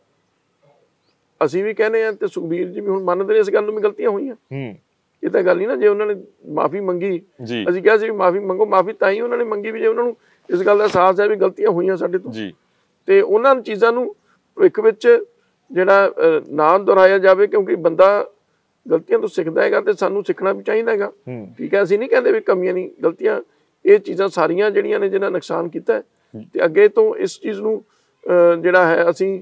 ਅਸੀਂ ਵੀ ਕਹਿੰਦੇ ਆ ਤੇ ਸੁਖਬੀਰ ਜੀ ਵੀ ਹੁਣ ਮੰਨਦੇ ਨੇ ਇਸ ਗੱਲ ਨੂੰ ਵੀ ਗਲਤੀਆਂ ਹੋਈਆਂ। ਹੂੰ, ਇਹ ਤਾਂ ਗੱਲ ਨਹੀਂ ਨਾ, ਜੇ ਉਹਨਾਂ ਨੇ ਮਾਫੀ ਮੰਗੀ, ਅਸੀਂ ਕਿਹਾ ਸੀ ਵੀ ਮਾਫੀ ਮੰਗੋ, ਮਾਫੀ ਤਾਂ ਹੀ ਉਹਨਾਂ ਨੇ ਮੰਗੀ ਵੀ ਜੇ ਉਹਨਾਂ ਨੂੰ ਇਸ ਗੱਲ ਦਾ ਅਹਿਸਾਸ ਹੈ ਵੀ ਗਲਤੀਆਂ ਹੋਈਆਂ ਸਾਡੇ ਤੋਂ ਜੀ, ਤੇ ਉਹਨਾਂ ਚੀਜ਼ਾਂ ਨੂੰ ਭਵਿੱਖ ਵਿੱਚ ਜਿਹੜਾ ਨਾ ਦੁਹਰਾਇਆ ਜਾਵੇ, ਕਿਉਂਕਿ ਬੰਦਾ ਗਲਤੀਆਂ ਤੋਂ ਸਿੱਖਦਾ ਹੈਗਾ ਤੇ ਸਾਨੂੰ ਸਿੱਖਣਾ ਵੀ ਚਾਹੀਦਾ ਹੈਗਾ। ਠੀਕ ਹੈ, ਅਸੀਂ ਨਹੀਂ ਕਹਿੰਦੇ ਵੀ ਕਮੀਆਂ ਨਹੀਂ, ਗਲਤੀਆਂ ਇਹ ਚੀਜ਼ਾਂ ਸਾਰੀਆਂ ਜਿਹੜੀਆਂ ਨੇ ਜਿਹਨਾਂ ਨੁਕਸਾਨ ਕੀਤਾ ਤੇ ਅੱਗੇ ਤੋਂ ਇਸ ਚੀਜ਼ ਨੂੰ ਜਿਹੜਾ ਹੈ ਅਸੀਂ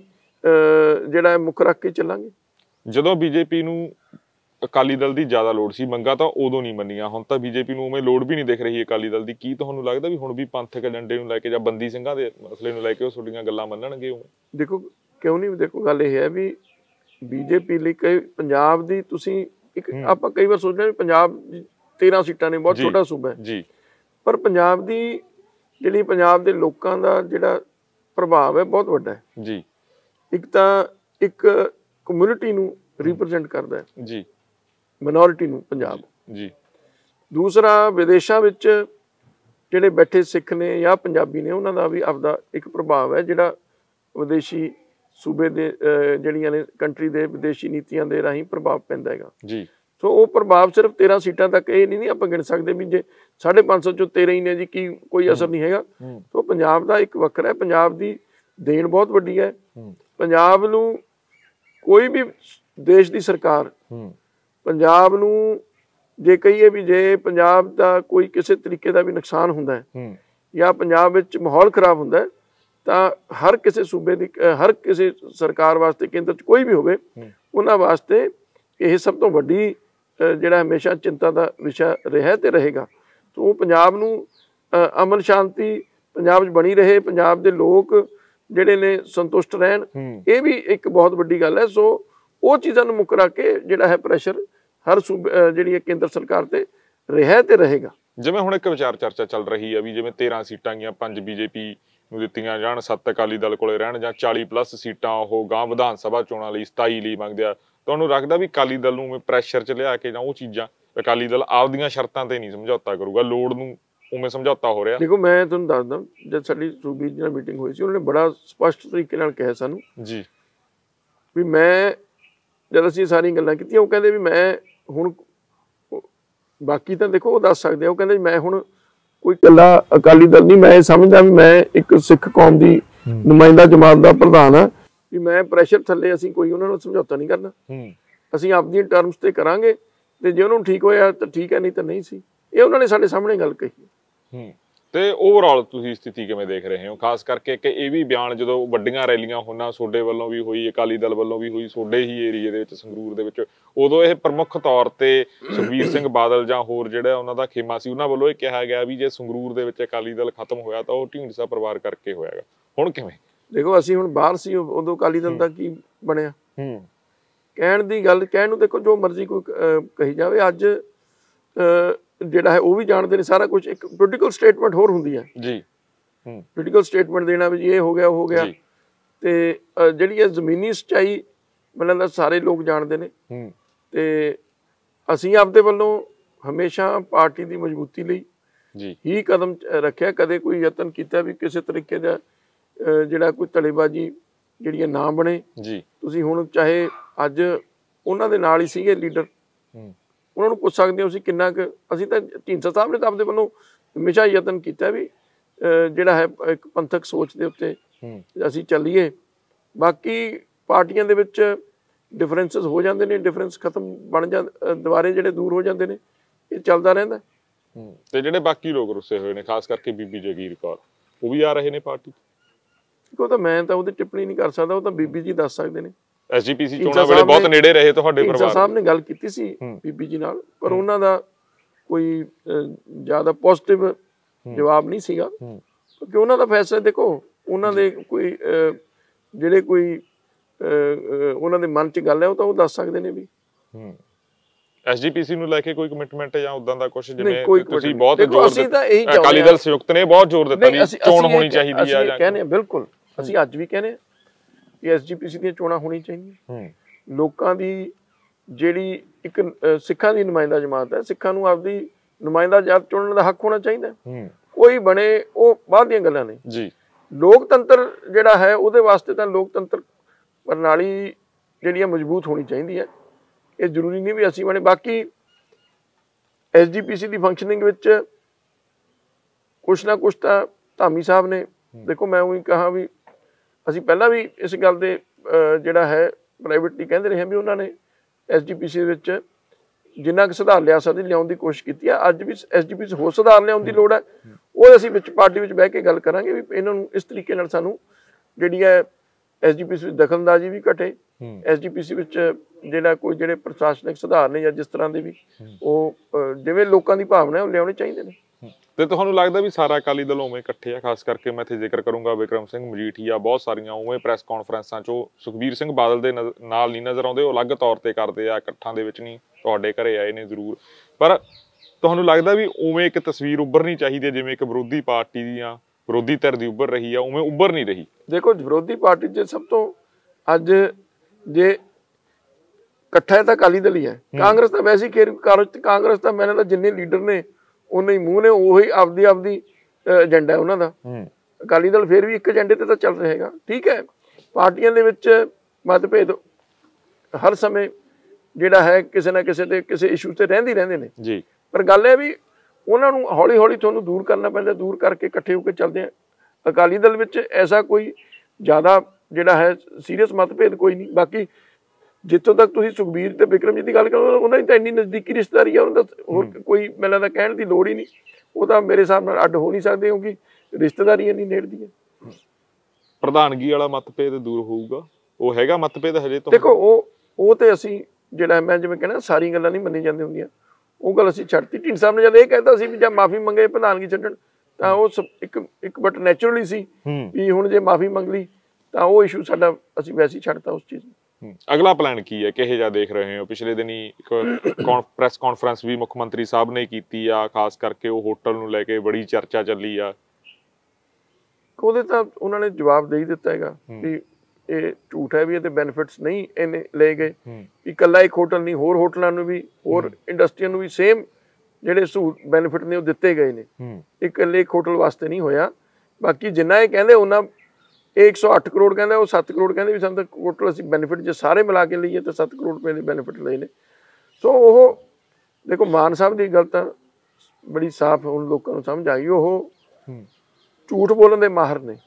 ਜਿਹੜਾ ਮੁੱਖ ਰੱਖ ਕੇ ਚੱਲਾਂਗੇ। ਜਦੋਂ ਬੀਜੇਪੀ ਨੂੰ ਅਕਾਲੀ ਦਲ ਦੀ ਜ਼ਿਆਦਾ ਲੋੜ ਸੀ, ਮੰਗਾਂ ਤਾਂ ਉਦੋਂ ਨਹੀਂ ਮੰਨੀਆਂ, ਹੁਣ ਤਾਂ ਬੀਜੇਪੀ ਨੂੰ ਉਵੇਂ ਲੋੜ ਵੀ ਨਹੀਂ ਦਿਖ ਰਹੀ ਅਕਾਲੀ ਦਲ ਦੀ। ਕੀ ਤੁਹਾਨੂੰ ਲੱਗਦਾ ਵੀ ਹੁਣ ਵੀ ਪੰਥਕ ਏਜੰਡੇ ਨੂੰ ਲੈ ਕੇ ਜਾਂ ਬੰਦੀ ਸਿੰਘਾਂ ਦੇ ਮਸਲੇ ਨੂੰ ਲੈ ਕੇ ਉਹ ਤੁਹਾਡੀਆਂ ਗੱਲਾਂ ਮੰਨਣਗੇ? ਉਹ ਦੇਖੋ ਕਿਉਂ ਨਹੀਂ, ਦੇਖੋ ਗੱਲ ਇਹ ਹੈ ਵੀ ਬੀਜੇਪੀ ਲਈ ਕਈ ਪੰਜਾਬ ਦੀ ਤੁਸੀਂ ਇੱਕ ਆਪਾਂ ਕਈ ਵਾਰ ਸੋਚਦੇ ਹਾਂ ਵੀ ਪੰਜਾਬ ਤੇਰਾਂ ਸੀਟਾਂ ਨੇ, ਬਹੁਤ ਛੋਟਾ ਸੂਬਾ ਹੈ ਜੀ, ਪਰ ਪੰਜਾਬ ਦੀ ਜਿਹੜੀ ਪੰਜਾਬ ਦੇ ਲੋਕਾਂ ਦਾ ਜਿਹੜਾ ਪ੍ਰਭਾਵ ਹੈ ਬਹੁਤ ਵੱਡਾ ਹੈ ਜੀ। ਇੱਕ ਤਾਂ ਇੱਕ ਕਮਿਊਨਿਟੀ ਨੂੰ ਰਿਪਰੈਜ਼ੈਂਟ ਕਰਦਾ ਹੈ ਜੀ, ਮਿਨੋਰਿਟੀ ਨੂੰ ਪੰਜਾਬ ਜੀ। ਦੂਸਰਾ ਵਿਦੇਸ਼ਾਂ ਵਿੱਚ ਜਿਹੜੇ ਬੈਠੇ ਸਿੱਖ ਨੇ ਜਾਂ ਪੰਜਾਬੀ ਨੇ ਉਹਨਾਂ ਦਾ ਵੀ ਆਪਦਾ ਇੱਕ ਪ੍ਰਭਾਵ ਹੈ ਜਿਹੜਾ ਵਿਦੇਸ਼ੀ ਸੂਬੇ ਦੇ ਜਿਹੜੀਆਂ ਨੇ ਕੰਟਰੀ ਦੇ ਵਿਦੇਸ਼ੀ ਨੀਤੀਆਂ ਦੇ ਰਾਹੀਂ ਪ੍ਰਭਾਵ ਪੈਂਦਾ ਹੈਗਾ ਜੀ। ਸੋ ਉਹ ਪ੍ਰਭਾਵ ਸਿਰਫ ਤੇਰਾਂ ਸੀਟਾਂ ਤੱਕ ਇਹ ਨਹੀਂ ਆਪਾਂ ਗਿਣ ਸਕਦੇ ਵੀ ਜੇ ਸਾਢੇ ਪੰਜ ਸੌ ਚੋਂ ਤੇਰਾਂ ਹੀ ਨੇ ਜੀ ਕੀ ਕੋਈ ਅਸਰ ਨਹੀਂ ਹੈਗਾ। ਸੋ ਪੰਜਾਬ ਦਾ ਇੱਕ ਵੱਖਰਾ ਹੈ, ਪੰਜਾਬ ਦੀ ਦੇਣ ਬਹੁਤ ਵੱਡੀ ਹੈ। ਪੰਜਾਬ ਨੂੰ ਕੋਈ ਵੀ ਦੇਸ਼ ਦੀ ਸਰਕਾਰ ਪੰਜਾਬ ਨੂੰ ਜੇ ਕਹੀਏ ਵੀ ਜੇ ਪੰਜਾਬ ਦਾ ਕੋਈ ਕਿਸੇ ਤਰੀਕੇ ਦਾ ਵੀ ਨੁਕਸਾਨ ਹੁੰਦਾ ਹੈ ਜਾਂ ਪੰਜਾਬ ਵਿੱਚ ਮਾਹੌਲ ਖਰਾਬ ਹੁੰਦਾ ਹੈ ਤਾਂ ਹਰ ਕਿਸੇ ਸੂਬੇ ਦੀ ਹਰ ਕਿਸੇ ਸਰਕਾਰ ਵਾਸਤੇ ਕੇਂਦਰ 'ਚ ਕੋਈ ਵੀ ਹੋਵੇ ਉਹਨਾਂ ਵਾਸਤੇ ਇਹ ਸਭ ਤੋਂ ਵੱਡੀ ਜਿਹੜਾ ਹਮੇਸ਼ਾ ਚਿੰਤਾ ਦਾ ਵਿਸ਼ਾ ਰਿਹਾ ਤੇ ਰਹੇਗਾ। ਸੋ ਪੰਜਾਬ ਨੂੰ ਅਮਨ ਸ਼ਾਂਤੀ ਪੰਜਾਬ 'ਚ ਬਣੀ ਰਹੇ, ਪੰਜਾਬ ਦੇ ਲੋਕ ਜਿਹੜੇ ਨੇ ਸੰਤੁਸ਼ਟ ਰਹਿਣ, ਇਹ ਵੀ ਇੱਕ ਬਹੁਤ ਵੱਡੀ ਗੱਲ ਹੈ। ਸੋ ਉਹ ਚੀਜ਼ਾਂ ਨੂੰ ਮੁੱਖ ਰੱਖ ਕੇ ਜਿਹੜਾ ਹੈ ਪ੍ਰੈਸ਼ਰ ਹਰ ਸੂਬੇ ਜਿਹੜੀ ਹੈ ਕੇਂਦਰ ਸਰਕਾਰ ਤੇ ਰਿਹਾ ਤੇ ਰਹੇਗਾ। ਜਿਵੇਂ ਹੁਣ ਇੱਕ ਵਿਚਾਰ ਚਰਚਾ ਚੱਲ ਰਹੀ ਹੈ ਵੀ ਜਿਵੇਂ ਤੇਰਾਂ ਸੀਟਾਂ ਗਈਆਂ, ਪੰਜ ਬੀਜੇਪੀ ਨੂੰ ਦਿੱਤੀਆਂ ਜਾਣ, ਸੱਤ ਅਕਾਲੀ ਦਲ ਕੋਲੇ ਰਹਿਣ ਜਾਂ ਚਾਲੀ ਪਲੱਸ ਸੀਟਾਂ ਉਹ ਗਾਂ ਵਿਧਾਨ ਸਭਾ ਚੋਣਾਂ ਲਈ ਸਤਾਈ ਲਈ ਮੰਗਦੇ ਆ। ਤੁਹਾਨੂੰ ਲੱਗਦਾ ਵੀ ਅਕਾਲੀ ਦਲ ਨੂੰ ਪ੍ਰੈਸ਼ਰ 'ਚ ਲਿਆ ਕੇ ਜਾਂ ਉਹ ਚੀਜ਼ਾਂ ਅਕਾਲੀ ਦਲ ਆਪਦੀਆਂ ਸ਼ਰਤਾਂ ਤੇ ਨਹੀਂ ਸਮਝੌਤਾ ਕਰੂਗਾ, ਲੋੜ ਨੂੰ ਉਵੇਂ ਸਮਝੌਤਾ ਹੋ ਰਿਹਾ? ਦੇਖੋ ਮੈਂ ਤੁਹਾਨੂੰ ਦੱਸਦਾ, ਜਦ ਸਾਡੀ ਸੁਖਬੀਰ ਜੀ ਨਾਲ ਮੀਟਿੰਗ ਹੋਈ ਸੀ ਉਹਨਾਂ ਨੇ ਬੜਾ ਸਪਸ਼ਟ ਤਰੀਕੇ ਨਾਲ ਕਿਹਾ ਸਾਨੂੰ ਜੀ ਵੀ ਮੈਂ ਜਦ ਅਸੀਂ ਸਾਰੀਆਂ ਗੱਲਾਂ ਕੀਤੀਆਂ ਉਹ ਕਹਿੰਦੇ ਵੀ ਮੈਂ ਹੁਣ ਬਾਕੀ ਤਾਂ ਦੇਖੋ ਉਹ ਦੱਸ ਸਕਦੇ ਆ, ਉਹ ਕਹਿੰਦੇ ਮੈਂ ਹੁਣ ਕੋਈ ਇਕੱਲਾ ਅਕਾਲੀ ਦਲ ਨਹੀਂ, ਮੈਂ ਇਹ ਸਮਝਦਾ ਵੀ ਮੈਂ ਇੱਕ ਸਿੱਖ ਕੌਮ ਦੀ ਨੁਮਾਇੰਦਾ ਜਮਾਤ ਦਾ ਪ੍ਰਧਾਨ ਆ, ਵੀ ਮੈਂ ਪ੍ਰੈਸ਼ਰ ਥੱਲੇ ਅਸੀਂ ਕੋਈ ਉਹਨਾਂ ਨੂੰ ਸਮਝੌਤਾ ਨਹੀਂ ਕਰਨਾ, ਅਸੀਂ ਆਪਦੀਆਂ ਟਰਮਸ ਤੇ ਕਰਾਂਗੇ ਤੇ ਜੇ ਉਹਨਾਂ ਨੂੰ ਠੀਕ ਹੋਇਆ ਤਾਂ ਠੀਕ ਹੈ, ਨਹੀਂ ਤਾਂ ਨਹੀਂ ਸੀ। ਇਹ ਉਹਨਾਂ ਨੇ ਸਾਡੇ ਸਾਹਮਣੇ ਗੱਲ ਕਹੀ। ਹੂੰ ਤੇ ਓਵਰਆਲ ਤੁਸੀਂ ਸਥਿਤੀ ਕਿਵੇਂ ਦੇਖ ਰਹੇ ਹੋ, ਖਾਸ ਕਰਕੇ ਕਿ ਇਹ ਵੀ ਬਿਆਨ ਜਦੋਂ ਵੱਡੀਆਂ ਰੈਲੀਆਂ ਹੋਣਾ ਤੁਹਾਡੇ ਵੱਲੋਂ ਵੀ ਹੋਈ, ਅਕਾਲੀ ਦਲ ਵੱਲੋਂ ਵੀ ਹੋਈ, ਤੁਹਾਡੇ ਹੀ ਏਰੀਏ ਦੇ ਵਿੱਚ ਸੰਗਰੂਰ ਦੇ ਵਿੱਚ, ਉਦੋਂ ਇਹ ਪ੍ਰਮੁੱਖ ਤੌਰ ਤੇ ਸੁਖਬੀਰ ਸਿੰਘ ਬਾਦਲ ਜਾਂ ਹੋਰ ਜਿਹੜਾ ਉਹਨਾਂ ਦਾ ਖੇਮਾ ਸੀ ਉਹਨਾਂ ਵੱਲੋਂ ਇਹ ਕਿਹਾ ਗਿਆ ਵੀ ਜੇ ਸੰਗਰੂਰ ਦੇ ਵਿੱਚ ਅਕਾਲੀ ਦਲ ਖਤਮ ਹੋਇਆ ਤਾਂ ਉਹ ਢੀਂਡਸਾ ਪਰਿਵਾਰ ਕਰਕੇ ਹੋਇਆਗਾ। ਹੁਣ ਕਿਵੇਂ ਦੇਖੋ ਅਸੀਂ ਹੁਣ ਬਾਹਰ ਸੀ ਉਦੋਂ ਅਕਾਲੀ ਦਲ ਦਾ ਕੀ ਬਣਿਆ, ਹੂੰ ਕਹਿਣ ਦੀ ਗੱਲ ਕਹਿਣ ਨੂੰ ਦੇਖੋ ਜੋ ਮਰਜ਼ੀ ਕੋਈ ਕਹੀ ਜਾਵੇ, ਅੱਜ ਜਿਹੜਾ ਹੈ ਉਹ ਵੀ ਜਾਣਦੇ ਨੇ ਸਾਰਾ ਕੁਝ। ਇੱਕ ਪੋਲੀਟੀਕਲ ਸਟੇਟਮੈਂਟ ਹੋਰ ਹੁੰਦੀ ਹੈ ਜੀ, ਹੂੰ ਪੋਲੀਟੀਕਲ ਸਟੇਟਮੈਂਟ ਦੇਣਾ ਵੀ ਇਹ ਹੋ ਗਿਆ ਉਹ ਹੋ ਗਿਆ, ਤੇ ਜਿਹੜੀ ਹੈ ਜ਼ਮੀਨੀ ਸੱਚਾਈ ਮੈਨੂੰ ਲੱਗਦਾ ਸਾਰੇ ਲੋਕ ਜਾਣਦੇ ਨੇ। ਹੂੰ ਤੇ ਅਸੀਂ ਆਪਦੇ ਵੱਲੋਂ ਹਮੇਸ਼ਾ ਪਾਰਟੀ ਦੀ ਮਜ਼ਬੂਤੀ ਲਈ ਜੀ ਹੀ ਕਦਮ ਰੱਖਿਆ, ਕਦੇ ਕੋਈ ਯਤਨ ਕੀਤਾ ਵੀ ਕਿਸੇ ਤਰੀਕੇ ਦਾ ਜਿਹੜਾ ਕੋਈ ਧੜੇਬਾਜ਼ੀ ਜਿਹੜੀ ਨਾ ਬਣੇ ਜੀ। ਤੁਸੀਂ ਹੁਣ ਚਾਹੇ ਅੱਜ ਉਹਨਾਂ ਦੇ ਨਾਲ ਹੀ ਸੀਗੇ ਲੀਡਰ, ਉਹਨਾਂ ਨੂੰ ਪੁੱਛ ਸਕਦੇ ਹੋ ਅਸੀਂ ਕਿੰਨਾ ਕੁ, ਅਸੀਂ ਤਾਂ ਢੀਂਡਸਾ ਸਾਹਿਬ ਨੇ ਤਾਂ ਆਪਦੇ ਵੱਲੋਂ ਹਮੇਸ਼ਾ ਯਤਨ ਕੀਤਾ ਵੀ ਜਿਹੜਾ ਹੈ ਇੱਕ ਪੰਥਕ ਸੋਚ ਦੇ ਉੱਤੇ ਅਸੀਂ ਚੱਲੀਏ। ਬਾਕੀ ਪਾਰਟੀਆਂ ਦੇ ਵਿੱਚ ਡਿਫਰੈਂਸਿਸ ਹੋ ਜਾਂਦੇ ਨੇ, ਡਿਫਰੈਂਸ ਖਤਮ ਬਣ ਜਾਂ ਦੁਬਾਰੇ ਜਿਹੜੇ ਦੂਰ ਹੋ ਜਾਂਦੇ ਨੇ, ਇਹ ਚੱਲਦਾ ਰਹਿੰਦਾ। ਤੇ ਜਿਹੜੇ ਬਾਕੀ ਲੋਕ ਰੁੱਸੇ ਹੋਏ ਨੇ ਖਾਸ ਕਰਕੇ ਬੀਬੀ ਜਗੀਰ ਕੌਰ ਉਹ ਵੀ ਆ ਰਹੇ ਨੇ ਪਾਰਟੀ? ਉਹ ਤਾਂ ਮੈਂ ਤਾਂ ਉਹਦੀ ਟਿੱਪਣੀ ਨਹੀਂ ਕਰ ਸਕਦਾ, ਉਹ ਤਾਂ ਬੀਬੀ ਜੀ ਦੱਸ ਸਕਦੇ ਨੇ। ਐਸਜੀਪੀਸੀ ਚੋਣਾਂ ਵੇਲੇ ਬਹੁਤ ਨੇੜੇ ਰਹੇ ਤੁਹਾਡੇ ਪਰਿਵਾਰ ਸਾਹਿਬ ਨੇ ਗੱਲ ਕੀਤੀ ਸੀ ਬੀਬੀ ਜੀ ਨਾਲ, ਪਰ ਉਹਨਾਂ ਦਾ ਕੋਈ ਜ਼ਿਆਦਾ ਪੋਜ਼ਿਟਿਵ ਜਵਾਬ ਨਹੀਂ ਸੀਗਾ, ਕਿਉਂਕਿ ਉਹਨਾਂ ਦਾ ਫੈਸਲਾ ਦੇਖੋ ਉਹਨਾਂ ਦੇ ਕੋਈ ਜਿਹੜੇ ਕੋਈ ਉਹਨਾਂ ਦੇ ਮਨ 'ਚ ਗੱਲ ਹੈ ਉਹ ਤਾਂ ਉਹ ਦੱਸ ਸਕਦੇ ਨੇ ਵੀ। ਐਸਜੀਪੀਸੀ ਨੂੰ ਲੈ ਕੇ ਕੋਈ ਕਮਿਟਮੈਂਟ ਜਾਂ ਉਦਾਂ ਦਾ ਕੁਝ ਜਿਵੇਂ ਤੁਸੀਂ ਬਹੁਤ ਜ਼ੋਰ ਦਿੱਤਾ, ਅਕਾਲੀ ਦਲ ਸੰਯੁਕਤ ਨੇ ਬਹੁਤ ਜ਼ੋਰ ਦਿੱਤਾ ਵੀ ਚੋਣ ਹੋਣੀ ਚਾਹੀਦੀ ਆ ਜਾਂ ਕਹਿੰਦੇ ਬਿਲਕੁਲ ਅਸੀਂ ਅੱਜ ਵੀ ਕਹਿੰਦੇ ਕਿ ਐਸਜੀਪੀਸੀ ਦੀਆਂ ਚੋਣਾਂ ਹੋਣੀ ਚਾਹੀਦੀਆਂ। ਲੋਕਾਂ ਦੀ ਜਿਹੜੀ ਇੱਕ ਸਿੱਖਾਂ ਦੀ ਨੁਮਾਇੰਦਾ ਜਮਾਤ ਹੈ, ਸਿੱਖਾਂ ਨੂੰ ਆਪਦੀ ਨੁਮਾਇੰਦਾ ਜਾਤ ਚੁਣਨ ਦਾ ਹੱਕ ਹੋਣਾ ਚਾਹੀਦਾ। ਕੋਈ ਬਣੇ ਉਹ ਬਾਅਦ ਦੀਆਂ ਗੱਲਾਂ ਨੇ ਜੀ। ਲੋਕਤੰਤਰ ਜਿਹੜਾ ਹੈ ਉਹਦੇ ਵਾਸਤੇ ਤਾਂ ਲੋਕਤੰਤਰ ਪ੍ਰਣਾਲੀ ਜਿਹੜੀ ਹੈ ਮਜ਼ਬੂਤ ਹੋਣੀ ਚਾਹੀਦੀ ਹੈ। ਇਹ ਜ਼ਰੂਰੀ ਨਹੀਂ ਵੀ ਅਸੀਂ ਬਣੇ। ਬਾਕੀ ਐਸਜੀਪੀਸੀ ਦੀ ਫੰਕਸ਼ਨਿੰਗ ਵਿੱਚ ਕੁਛ ਨਾ ਕੁਛ ਤਾਂ ਧਾਮੀ ਸਾਹਿਬ ਨੇ, ਦੇਖੋ ਮੈਂ ਉਹੀ ਕਹਾਂ ਵੀ ਅਸੀਂ ਪਹਿਲਾਂ ਵੀ ਇਸ ਗੱਲ ਦੇ ਜਿਹੜਾ ਹੈ ਪ੍ਰਾਈਵੇਟਲੀ ਕਹਿੰਦੇ ਰਹੇ ਹਾਂ ਵੀ ਉਹਨਾਂ ਨੇ ਐਸਜੀਪੀਸੀ ਵਿੱਚ ਜਿੰਨਾ ਕੁ ਸੁਧਾਰ ਲਿਆ ਸਕਦੇ ਲਿਆਉਣ ਦੀ ਕੋਸ਼ਿਸ਼ ਕੀਤੀ ਹੈ। ਅੱਜ ਵੀ ਐਸਜੀਪੀਸੀ ਹੋਰ ਸੁਧਾਰ ਲਿਆਉਣ ਦੀ ਲੋੜ ਹੈ। ਉਹ ਅਸੀਂ ਵਿੱਚ ਪਾਰਟੀ ਵਿੱਚ ਬਹਿ ਕੇ ਗੱਲ ਕਰਾਂਗੇ ਵੀ ਇਹਨਾਂ ਨੂੰ ਇਸ ਤਰੀਕੇ ਨਾਲ ਸਾਨੂੰ ਜਿਹੜੀ ਹੈ ਐਸਜੀਪੀਸੀ ਵਿੱਚ ਦਖਲਅੰਦਾਜ਼ੀ ਵੀ ਘਟੇ, ਐਸਜੀਪੀਸੀ ਵਿੱਚ ਜਿਹੜਾ ਕੋਈ ਜਿਹੜੇ ਪ੍ਰਸ਼ਾਸਨਿਕ ਸੁਧਾਰ ਨੇ ਜਾਂ ਜਿਸ ਤਰ੍ਹਾਂ ਦੇ ਵੀ ਉਹ ਜਿਵੇਂ ਲੋਕਾਂ ਦੀ ਭਾਵਨਾ ਉਹ ਲਿਆਉਣੇ ਚਾਹੀਦੇ ਨੇ। ਤੇ ਤੁਹਾਨੂੰ ਲੱਗਦਾ ਵੀ ਸਾਰਾ ਅਕਾਲੀ ਦਲ ਉਵੇਂ ਇਕੱਠੇ ਆ? ਖਾਸ ਕਰਕੇ ਮੈਂ ਇੱਥੇ ਜ਼ਿਕਰ ਕਰੂੰਗਾ ਬਿਕਰਮ ਸਿੰਘ ਮਜੀਠੀਆ, ਬਹੁਤ ਸਾਰੀਆਂ ਉਵੇਂ ਪ੍ਰੈਸ ਕਾਨਫਰੰਸਾਂ 'ਚੋਂ ਸੁਖਬੀਰ ਸਿੰਘ ਬਾਦਲ ਦੇ ਨਾਲ ਨਹੀਂ ਨਜ਼ਰ ਆਉਂਦੇ, ਉਹ ਅਲੱਗ ਤੌਰ ਤੇ ਕਰਦੇ ਆ, ਇਕੱਠਾਂ ਦੇ ਵਿੱਚ ਨਹੀਂ, ਤੁਹਾਡੇ ਘਰੇ ਆਏ ਨੇ ਜ਼ਰੂਰ, ਪਰ ਤੁਹਾਨੂੰ ਲੱਗਦਾ ਵੀ ਉਵੇਂ ਇੱਕ ਤਸਵੀਰ ਉੱਭਰਨੀ ਚਾਹੀਦੀ ਹੈ ਜਿਵੇਂ ਇੱਕ ਵਿਰੋਧੀ ਪਾਰਟੀ ਦੀਆਂ ਵਿਰੋਧੀ ਧਿਰ ਦੀ ਉੱਭਰ ਰਹੀ ਆ, ਉਵੇਂ ਉੱਭਰ ਨਹੀਂ ਰਹੀ? ਦੇਖੋ ਵਿਰੋਧੀ ਪਾਰਟੀ 'ਚ ਸਭ ਤੋਂ ਅੱਜ ਜੇ ਇਕੱਠਾ ਹੈ ਤਾਂ ਅਕਾਲੀ ਦਲ ਹੀ ਹੈ। ਕਾਂਗਰਸ ਤਾਂ ਵੈਸੇ ਹੀ ਕਾਂਗਰਸ ਤਾਂ ਮੈਨੂੰ ਤਾਂ ਜਿੰਨੇ ਲੀਡਰ ਨੇ ਉਹਨੇ ਹੀ ਮੂੰਹ ਨੇ, ਉਹੀ ਆਪਦੀ ਆਪਦੀ ਏਜੰਡਾ ਹੈ ਉਹਨਾਂ ਦਾ। ਅਕਾਲੀ ਦਲ ਫਿਰ ਵੀ ਇੱਕ ਏਜੰਡੇ ਤੇ ਤਾਂ ਚੱਲ ਰਹੇਗਾ। ਠੀਕ ਹੈ, ਪਾਰਟੀਆਂ ਦੇ ਵਿੱਚ ਮਤਭੇਦ ਹਰ ਸਮੇਂ ਜਿਹੜਾ ਹੈ ਕਿਸੇ ਨਾ ਕਿਸੇ ਤੇ ਕਿਸੇ ਇਸ਼ੂ ਤੇ ਰਹਿੰਦੇ ਰਹਿੰਦੇ ਨੇ ਜੀ, ਪਰ ਗੱਲ ਇਹ ਵੀ ਉਹਨਾਂ ਨੂੰ ਹੌਲੀ ਹੌਲੀ ਤੁਹਾਨੂੰ ਦੂਰ ਕਰਨਾ ਪੈਂਦਾ, ਦੂਰ ਕਰਕੇ ਇਕੱਠੇ ਹੋ ਕੇ ਚੱਲਦੇ ਆ। ਅਕਾਲੀ ਦਲ ਵਿੱਚ ਐਸਾ ਕੋਈ ਜ਼ਿਆਦਾ ਜਿਹੜਾ ਹੈ ਸੀਰੀਅਸ ਮਤਭੇਦ ਕੋਈ ਨਹੀਂ। ਬਾਕੀ ਜਿੱਥੋਂ ਤੱਕ ਤੁਸੀਂ ਸੁਖਬੀਰ ਤੇ ਬਿਕਰਮ ਜੀ ਦੀ ਗੱਲ ਕਰੋ, ਉਹਨਾਂ ਦੀ ਤਾਂ ਇੰਨੀ ਨਜ਼ਦੀਕੀ ਰਿਸ਼ਤੇਦਾਰੀ ਆ, ਉਹਨਾਂ ਦਾ ਹੋਰ ਕੋਈ ਮੈਨੂੰ ਲੱਗਦਾ ਕਹਿਣ ਦੀ ਲੋੜ ਹੀ ਨਹੀਂ। ਉਹ ਤਾਂ ਮੇਰੇ ਹਿਸਾਬ ਨਾਲ ਅੱਡ ਹੋ ਨਹੀਂ ਸਕਦੇ ਕਿਉਂਕਿ ਰਿਸ਼ਤੇਦਾਰੀ ਇੰਨੀ ਨੇੜਦੀ ਹੈ। ਪ੍ਰਧਾਨਗੀ ਵਾਲਾ ਮਤਭੇਦ ਦੂਰ ਹੋਊਗਾ? ਉਹ ਹੈਗਾ ਮਤਭੇਦ ਹਜੇ ਤੋਂ? ਦੇਖੋ ਉਹ ਉਹ ਤੇ ਅਸੀਂ ਜਿਹੜਾ ਮੈਂ ਜਿਵੇਂ ਕਹਿਣਾ ਸਾਰੀਆਂ ਗੱਲਾਂ ਨਹੀਂ ਮੰਨੀ ਜਾਂਦੀਆਂ ਹੁੰਦੀਆਂ, ਉਹ ਗੱਲ ਅਸੀਂ ਛੱਡਤੀ। ਢੀਂਡ ਸਾਹਿਬ ਨੇ ਜਦ ਇਹ ਕਹਿਤਾ ਸੀ ਵੀ ਜਾਂ ਮਾਫੀ ਮੰਗੇ ਪ੍ਰਧਾਨਗੀ ਛੱਡਣ, ਤਾਂ ਉਹ ਇੱਕ ਇੱਕ ਬਟ ਨੈਚੁਰਲੀ ਸੀ ਵੀ ਹੁਣ ਜੇ ਮਾਫੀ ਮੰਗ ਲਈ ਤਾਂ ਉਹ ਇਸ਼ੂ ਸਾਡਾ ਅਸੀਂ ਵੈਸੇ ਹੀ ਛੱਡਤਾ ਉਸ ਚੀਜ਼ ਨੂੰ। ਅਗਲਾ ਪਲਾਨ ਕੀ ਹੈ? ਕਿਹੋ ਜਿਹਾ ਦੇਖ ਰਹੇ ਹੋ? ਪਿਛਲੇ ਦਿਨੀ ਇੱਕ ਪ੍ਰੈਸ ਕਾਨਫਰੰਸ ਵੀ ਮੁੱਖ ਮੰਤਰੀ ਸਾਹਿਬ ਨੇ ਕੀਤੀ ਆ, ਖਾਸ ਕਰਕੇ ਉਹ ਹੋਟਲ ਨੂੰ ਲੈ ਕੇ ਬੜੀ ਚਰਚਾ ਚੱਲੀ ਆ। ਉਹਦੇ ਤਾਂ ਉਹਨਾਂ ਨੇ ਜਵਾਬ ਦੇ ਹੀ ਦਿੱਤਾ ਹੈਗਾ ਵੀ ਇਹ ਝੂਠ ਹੈ ਵੀ ਇਹਦੇ ਬੈਨੀਫਿਟਸ ਨਹੀਂ ਇਹਨੇ ਲਏ ਗਏ। ਇਕੱਲਾ ਇੱਕ ਹੋਟਲ ਨਹੀਂ, ਹੋਰ ਹੋਟਲਾਂ ਨੂੰ ਵੀ ਹੋਰ ਇੰਡਸਟਰੀਆਂ ਨੂੰ ਵੀ ਸੇਮ ਜਿਹੜੇ ਸਹੂਲਤ ਬੈਨੀਫਿਟ ਨੇ ਉਹ ਦਿੱਤੇ ਗਏ ਨੇ। ਇਕੱਲੇ ਇੱਕ ਹੋਟਲ ਵਾਸਤੇ ਨਹੀਂ ਹੋਇਆ। ਬਾਕੀ ਜਿੰਨਾ ਇਹ ਕਹਿੰਦੇ ਉਹਨਾਂ ਇਹ ਇੱਕ ਸੌ ਅੱਠ ਕਰੋੜ ਕਹਿੰਦਾ, ਉਹ ਸੱਤ ਕਰੋੜ ਕਹਿੰਦੇ ਵੀ ਸਾਨੂੰ ਤਾਂ ਟੋਟਲ ਅਸੀਂ ਬੈਨੀਫਿਟ ਜੇ ਸਾਰੇ ਮਿਲਾ ਕੇ ਲਈਏ ਤਾਂ ਸੱਤ ਕਰੋੜ ਰੁਪਏ ਦੇ ਬੈਨੀਫਿਟ ਲਏ ਨੇ। ਸੋ ਉਹ ਦੇਖੋ ਮਾਨ ਸਾਹਿਬ ਦੀ ਗੱਲ ਤਾਂ ਬੜੀ ਸਾਫ਼ ਹੁਣ ਲੋਕਾਂ ਨੂੰ ਸਮਝ ਆ ਗਈ। ਉਹ ਝੂਠ ਬੋਲਣ ਦੇ ਮਾਹਰ ਨੇ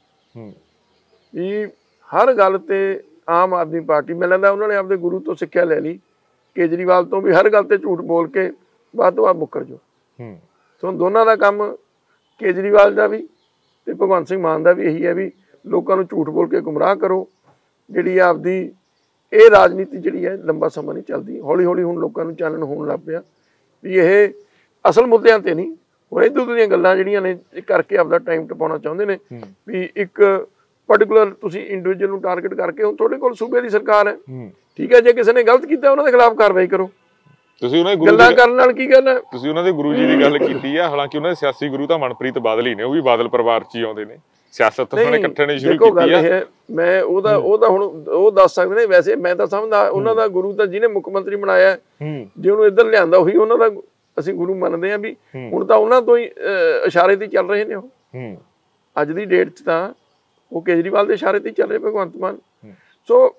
ਵੀ ਹਰ ਗੱਲ ਤੇ ਆਮ ਆਦਮੀ ਪਾਰਟੀ ਮੈਨੂੰ ਲੱਗਦਾ ਉਹਨਾਂ ਨੇ ਆਪਦੇ ਗੁਰੂ ਤੋਂ ਸਿੱਖਿਆ ਲੈ ਲਈ, ਕੇਜਰੀਵਾਲ ਤੋਂ, ਵੀ ਹਰ ਗੱਲ ਤੇ ਝੂਠ ਬੋਲ ਕੇ ਬਾਅਦ ਤੋਂ ਬਾਅਦ ਮੁੱਕਰ ਜਾਓ। ਸੋ ਦੋਨਾਂ ਦਾ ਕੰਮ, ਕੇਜਰੀਵਾਲ ਦਾ ਵੀ ਤੇ ਭਗਵੰਤ ਸਿੰਘ ਮਾਨ ਦਾ ਵੀ ਇਹੀ ਹੈ ਵੀ ਲੋਕਾਂ ਨੂੰ ਝੂਠ ਬੋਲ ਕੇ ਗੁੰਮਰਾਹ ਕਰੋ। ਜਿਹੜੀ ਆਪਦੀ ਇਹ ਰਾਜਨੀਤੀ ਜਿਹੜੀ ਹੈ ਲੰਬਾ ਸਮਾਂ ਨਹੀਂ ਚੱਲਦੀ। ਹੌਲੀ ਹੌਲੀ ਹੁਣ ਲੋਕਾਂ ਨੂੰ ਚਾਨਣ ਹੋਣ ਲੱਗ ਪਿਆ ਵੀ ਇਹ ਅਸਲ ਮੁੱਦਿਆਂ ਤੇ ਨਹੀਂ, ਹੁਣ ਇੱਧਰ ਦੀਆਂ ਗੱਲਾਂ ਜਿਹੜੀਆਂ ਨੇ ਕਰਕੇ ਆਪਦਾ ਟਾਈਮ ਟਪਾਉਣਾ ਚਾਹੁੰਦੇ ਨੇ ਵੀ ਇੱਕ ਪਰਟੀਕੂਲਰ ਤੁਸੀਂ ਇੰਡੀਵਿਜੂਅਲ ਨੂੰ ਟਾਰਗੇਟ ਕਰਕੇ। ਹੁਣ ਤੁਹਾਡੇ ਕੋਲ ਸੂਬੇ ਦੀ ਸਰਕਾਰ ਹੈ, ਠੀਕ ਹੈ, ਜੇ ਕਿਸੇ ਨੇ ਗਲਤ ਕੀਤਾ ਉਹਨਾਂ ਦੇ ਖਿਲਾਫ ਕਾਰਵਾਈ ਕਰੋ। ਤੁਸੀਂ ਉਹਨਾਂ ਦੇ ਗੱਲਾਂ ਕਰਨ ਨਾਲ ਕੀ ਗੱਲ ਹੈ? ਤੁਸੀਂ ਉਹਨਾਂ ਦੇ ਗੁਰੂ ਜੀ ਦੀ ਗੱਲ ਕੀਤੀ ਆ, ਹਾਲਾਂਕਿ ਉਹਨਾਂ ਦੇ ਸਿਆਸੀ ਗੁਰੂ ਤਾਂ ਮਨਪ੍ਰੀਤ ਬਾਦਲ ਹੀ ਨੇ, ਉਹ ਵੀ ਬਾਦਲ ਪਰਿਵਾਰ ਚ ਹੀ ਆਉਂਦੇ ਨੇ। ਸਿਆਸਤ ਉਹਨਾਂ ਨੇ ਇਕੱਠੇ ਨੇ ਸ਼ੁਰੂ ਕੀਤੀ ਆ। ਮੈਂ ਉਹਦਾ ਉਹਦਾ ਹੁਣ ਉਹ ਦੱਸ ਸਕਦੇ ਨੇ, ਵੈਸੇ ਮੈਂ ਤਾਂ ਸਮਝਦਾ ਉਹਨਾਂ ਦਾ ਗੁਰੂ ਤਾਂ ਜਿਹਨੇ ਮੁੱਖ ਮੰਤਰੀ ਬਣਾਇਆ, ਜੇ ਉਹਨੂੰ ਇੱਧਰ ਲਿਆਂਦਾ ਉਹੀ ਉਹਨਾਂ ਦਾ ਅਸੀਂ ਗੁਰੂ ਮੰਨਦੇ ਹਾਂ ਵੀ ਹੁਣ ਤਾਂ ਉਹਨਾਂ ਤੋਂ ਹੀ ਇਸ਼ਾਰੇ ਤੇ ਚੱਲ ਰਹੇ ਨੇ ਉਹ। ਅੱਜ ਦੀ ਡੇਟ 'ਚ ਤਾਂ ਉਹ ਕੇਜਰੀਵਾਲ ਦੇ ਇਸ਼ਾਰੇ ਤੇ ਚੱਲ ਰਹੇ ਭਗਵੰਤ ਮਾਨ। ਸੋ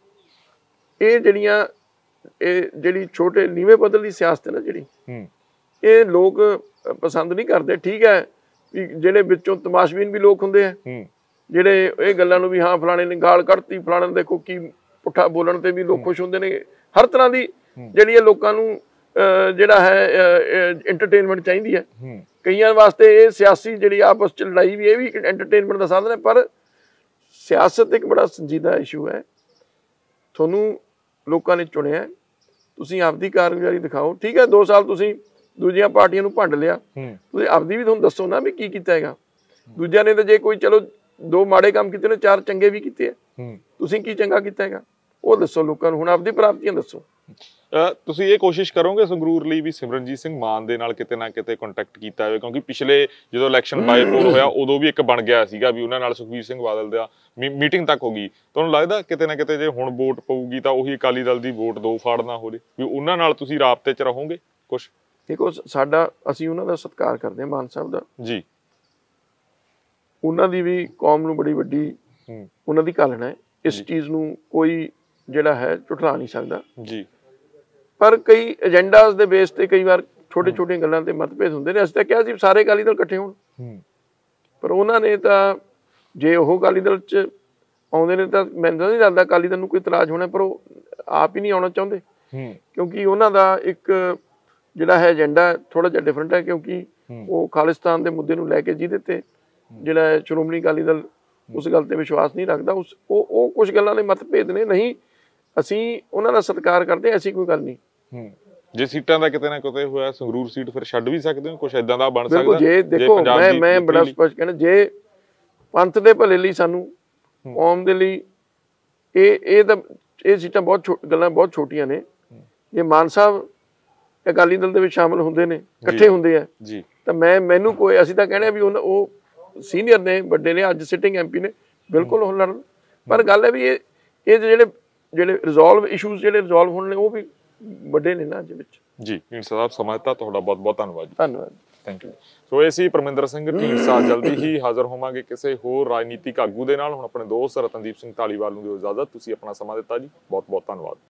ਇਹ ਜਿਹੜੀਆਂ ਇਹ ਜਿਹੜੀ ਛੋਟੇ ਨੀਵੇਂ ਪੱਧਰ ਦੀ ਸਿਆਸਤ ਹੈ ਨਾ ਜਿਹੜੀ, ਇਹ ਲੋਕ ਪਸੰਦ ਨਹੀਂ ਕਰਦੇ। ਠੀਕ ਹੈ ਵੀ ਜਿਹੜੇ ਵਿੱਚੋਂ ਤਮਾਸ਼ਬੀਨ ਵੀ ਲੋਕ ਹੁੰਦੇ ਆ ਜਿਹੜੇ ਇਹ ਗੱਲਾਂ ਨੂੰ ਵੀ ਹਾਂ ਫਲਾਣੇ ਨੇ ਗਾਲ ਕੱਢਤੀ, ਫਲਾਣੇ ਨੂੰ ਦੇਖੋ ਕੀ ਪੁੱਠਾ ਬੋਲਣ ਤੇ ਵੀ ਲੋਕ ਖੁਸ਼ ਹੁੰਦੇ ਨੇ। ਹਰ ਤਰ੍ਹਾਂ ਦੀ ਜਿਹੜੀ ਹੈ ਲੋਕਾਂ ਨੂੰ ਜਿਹੜਾ ਹੈ ਐਂਟਰਟੇਨਮੈਂਟ ਚਾਹੀਦੀ ਹੈ। ਕਈਆਂ ਵਾਸਤੇ ਇਹ ਸਿਆਸੀ ਜਿਹੜੀ ਆਪਸ ਚ ਲੜਾਈ ਵੀ ਇਹ ਵੀ ਐਂਟਰਟੇਨਮੈਂਟ ਦਾ ਸਾਧਨ ਹੈ, ਪਰ ਸਿਆਸਤ ਇੱਕ ਬੜਾ ਸੰਜੀਦਾ ਇਸ਼ੂ ਹੈ। ਤੁਹਾਨੂੰ ਲੋਕਾਂ ਨੇ ਚੁਣਿਆ, ਤੁਸੀਂ ਆਪਦੀ ਕਾਰਗੁਜ਼ਾਰੀ ਦਿਖਾਓ। ਠੀਕ ਹੈ, ਦੋ ਸਾਲ ਤੁਸੀਂ ਦੂਜੀਆਂ ਪਾਰਟੀਆਂ ਨੂੰ ਭੰਡ ਲਿਆ, ਤੁਸੀਂ ਆਪਦੀ ਵੀ ਤੁਹਾਨੂੰ ਦੱਸੋ ਨਾ ਵੀ ਕੀ ਕੀਤਾ ਹੈਗਾ। ਦੂਜਿਆਂ ਨੇ ਤਾਂ ਜੇ ਕੋਈ ਚਲੋ ਦੋ ਮਾੜੇ ਕੰਮ ਕੀਤੇ ਨੇ, ਚਾਰ ਚੰਗੇ ਵੀ ਕੀਤੇ ਆ, ਤੁਸੀਂ ਕੀ ਚੰਗਾ ਕੀਤਾ ਹੈਗਾ ਉਹ ਦੱਸੋ ਲੋਕਾਂ ਨੂੰ। ਹੁਣ ਆਪਦੀ ਪ੍ਰਾਪਤੀਆਂ ਦੱਸੋ। ਤੁਸੀਂ ਇਹ ਕੋਸ਼ਿਸ਼ ਕਰੋਗੇ ਸੰਗਰੂਰ ਲਈ ਵੀ ਸਿਮਰਨਜੀਤ ਸਿੰਘ ਮਾਨ ਦੇ ਨਾਲ ਕਿਤੇ ਨਾ ਕਿਤੇ ਕੰਟੈਕਟ ਕੀਤਾ ਹੋਵੇ, ਕਿਉਂਕਿ ਪਿਛਲੇ ਜਦੋਂ ਇਲੈਕਸ਼ਨ ਬਾਈਪੋਲ ਹੋਇਆ ਉਦੋਂ ਵੀ ਇੱਕ ਬਣ ਗਿਆ ਸੀਗਾ ਵੀ ਉਹਨਾਂ ਨਾਲ ਸੁਖਬੀਰ ਸਿੰਘ ਬਾਦਲ ਦਾ ਮੀਟਿੰਗ ਤੱਕ ਹੋ ਗਈ। ਤੁਹਾਨੂੰ ਲੱਗਦਾ ਕਿਤੇ ਨਾ ਕਿਤੇ ਜੇ ਹੁਣ ਵੋਟ ਪਊਗੀ ਤਾਂ ਉਹੀ ਅਕਾਲੀ ਦਲ ਦੀ ਵੋਟ ਦੋ ਫਾੜ ਨਾ ਹੋ ਜੇ, ਵੀ ਉਹਨਾਂ ਨਾਲ ਤੁਸੀਂ ਰਾਬਤੇ 'ਚ ਰਹੋਗੇ ਕੁਛ? ਦੇਖੋ ਸਾਡਾ, ਅਸੀਂ ਉਹਨਾਂ ਦਾ ਸਤਿਕਾਰ ਕਰਦੇ ਹਾਂ ਮਾਨ ਸਾਹਿਬ ਦਾ ਜੀ, ਉਹਨਾਂ ਦੀ ਵੀ ਕੌਮ ਨੂੰ ਬੜੀ ਵੱਡੀ ਉਹਨਾਂ ਦੀ ਘਾਲਣਾ ਹੈ, ਇਸ ਚੀਜ਼ ਨੂੰ ਕੋਈ ਜਿਹੜਾ ਹੈ ਝੁਠਲਾ ਨਹੀਂ ਸਕਦਾ ਜੀ। ਪਰ ਕਈ ਏਜੰਡਾਜ਼ ਦੇ ਬੇਸ ਤੇ ਕਈ ਵਾਰ ਛੋਟੇ ਛੋਟੀਆਂ ਗੱਲਾਂ ਤੇ ਮਤਭੇਦ ਹੁੰਦੇ ਨੇ। ਅਸੀਂ ਤਾਂ ਕਿਹਾ ਸੀ ਸਾਰੇ ਅਕਾਲੀ ਦਲ ਇਕੱਠੇ ਹੋਣ, ਪਰ ਉਹਨਾਂ ਨੇ ਤਾਂ ਜੇ ਉਹ ਅਕਾਲੀ ਦਲ 'ਚ ਆਉਂਦੇ ਨੇ ਤਾਂ ਮੈਨੂੰ ਤਾਂ ਨਹੀਂ ਲੱਗਦਾ ਅਕਾਲੀ ਦਲ ਨੂੰ ਕੋਈ ਇਤਰਾਜ਼ ਹੋਣਾ, ਪਰ ਉਹ ਆਪ ਹੀ ਨਹੀਂ ਆਉਣਾ ਚਾਹੁੰਦੇ ਕਿਉਂਕਿ ਉਹਨਾਂ ਦਾ ਇੱਕ ਜਿਹੜਾ ਹੈ ਏਜੰਡਾ ਥੋੜਾ ਜਿਹਾ ਡਿਫਰੈਂਟ ਹੈ, ਕਿਉਂਕਿ ਉਹ ਖਾਲਿਸਤਾਨ ਦੇ ਮੁੱਦੇ ਨੂੰ ਲੈ ਕੇ ਜਿਹਦੇ ਤੇ ਜਿਹੜਾ ਸ਼੍ਰੋਮਣੀ ਅਕਾਲੀ ਦਲ ਉਸ ਗੱਲ ਤੇ ਵਿਸ਼ਵਾਸ ਨਹੀਂ ਰੱਖਦਾ, ਉਸ ਉਹ ਉਹ ਕੁਝ ਗੱਲਾਂ ਦੇ ਮਤਭੇਦ ਨੇ। ਨਹੀਂ, ਅਸੀਂ ਉਹਨਾਂ ਦਾ ਸਤਿਕਾਰ ਕਰਦੇ, ਐਸੀ ਕੋਈ ਗੱਲ ਨਹੀਂ। ਜੇ ਸੀਟਾਂ ਦਾ ਕਿਤੇ ਨਾ ਕਿਤੇ ਹੋਇਆ ਸੰਗਰੂਰ ਸੀਟ ਫਿਰ ਛੱਡ ਵੀ ਸਕਦੇ ਹੋ, ਕੁਝ ਏਦਾਂ ਦਾ ਬਣ ਸਕਦਾ? ਜੇ ਦੇਖੋ ਮੈਂ ਮੈਂ ਬੜਾ ਸਪਸ਼ਟ ਕਹਿਣਾ, ਜੇ ਪੰਥ ਦੇ ਭਲੇ ਲਈ ਸਾਨੂੰ ਕੌਮ ਦੇ ਲਈ ਇਹ ਇਹ ਤਾਂ ਇਹ ਸੀਟਾਂ ਬਹੁਤ ਗੱਲਾਂ ਬਹੁਤ ਛੋਟੀਆਂ ਨੇ। ਜੇ ਮਾਨ ਸਾਹਿਬ ਅਕਾਲੀ ਦਲ ਦੇ ਵਿੱਚ ਸ਼ਾਮਲ ਹੁੰਦੇ ਨੇ, ਇਕੱਠੇ ਹੁੰਦੇ ਆ ਤਾਂ ਮੈਂ ਮੈਨੂੰ ਕੋਈ, ਅਸੀਂ ਤਾਂ ਕਹਿਣਾ ਵੀ ਉਹ ਸੀਨੀਅਰ ਨੇ, ਵੱਡੇ ਨੇ, ਅੱਜ ਸਿਟਿੰਗ ਐਮਪੀ ਨੇ, ਬਿਲਕੁਲ ਉਹ ਲੜਨ। ਪਰ ਗੱਲ ਹੈ ਵੀ ਇਹ ਇਹ ਜਿਹੜੇ ਜਿਹੜੇ ਰਿਜ਼ੋਲਵ ਇਸ਼ੂਜ਼ ਜਿਹੜੇ ਰਿਜ਼ੋਲਵ ਹੋਣੇ ਨੇ ਉਹ ਵੀ ਵੱਡੇ ਨੇ ਨਾ ਅੱਜ ਵਿੱਚ। ਜੀ ਢੀਂਡਸਾ ਸਾਹਿਬ, ਸਮਾਂ ਦਿੱਤਾ ਤੁਹਾਡਾ ਬਹੁਤ ਬਹੁਤ ਧੰਨਵਾਦ ਜੀ। ਧੰਨਵਾਦ, ਥੈਂਕ ਯੂ। ਸੋ ਇਹ ਸੀ ਪਰਮਿੰਦਰ ਸਿੰਘ ਢੀਂਡਸਾ। ਜਲਦੀ ਹੀ ਹਾਜ਼ਰ ਹੋਵਾਂਗੇ ਕਿਸੇ ਹੋਰ ਰਾਜਨੀਤਿਕ ਆਗੂ ਦੇ ਨਾਲ। ਹੁਣ ਆਪਣੇ ਦੋਸਤ ਰਤਨਦੀਪ ਸਿੰਘ ਧਾਲੀਵਾਲ ਨੂੰ ਦਿਓ ਇਜਾਜ਼ਤ। ਤੁਸੀਂ ਆਪਣਾ ਸਮਾਂ ਦਿੱਤਾ ਜੀ, ਬਹੁਤ ਬਹੁਤ ਧੰਨਵਾਦ।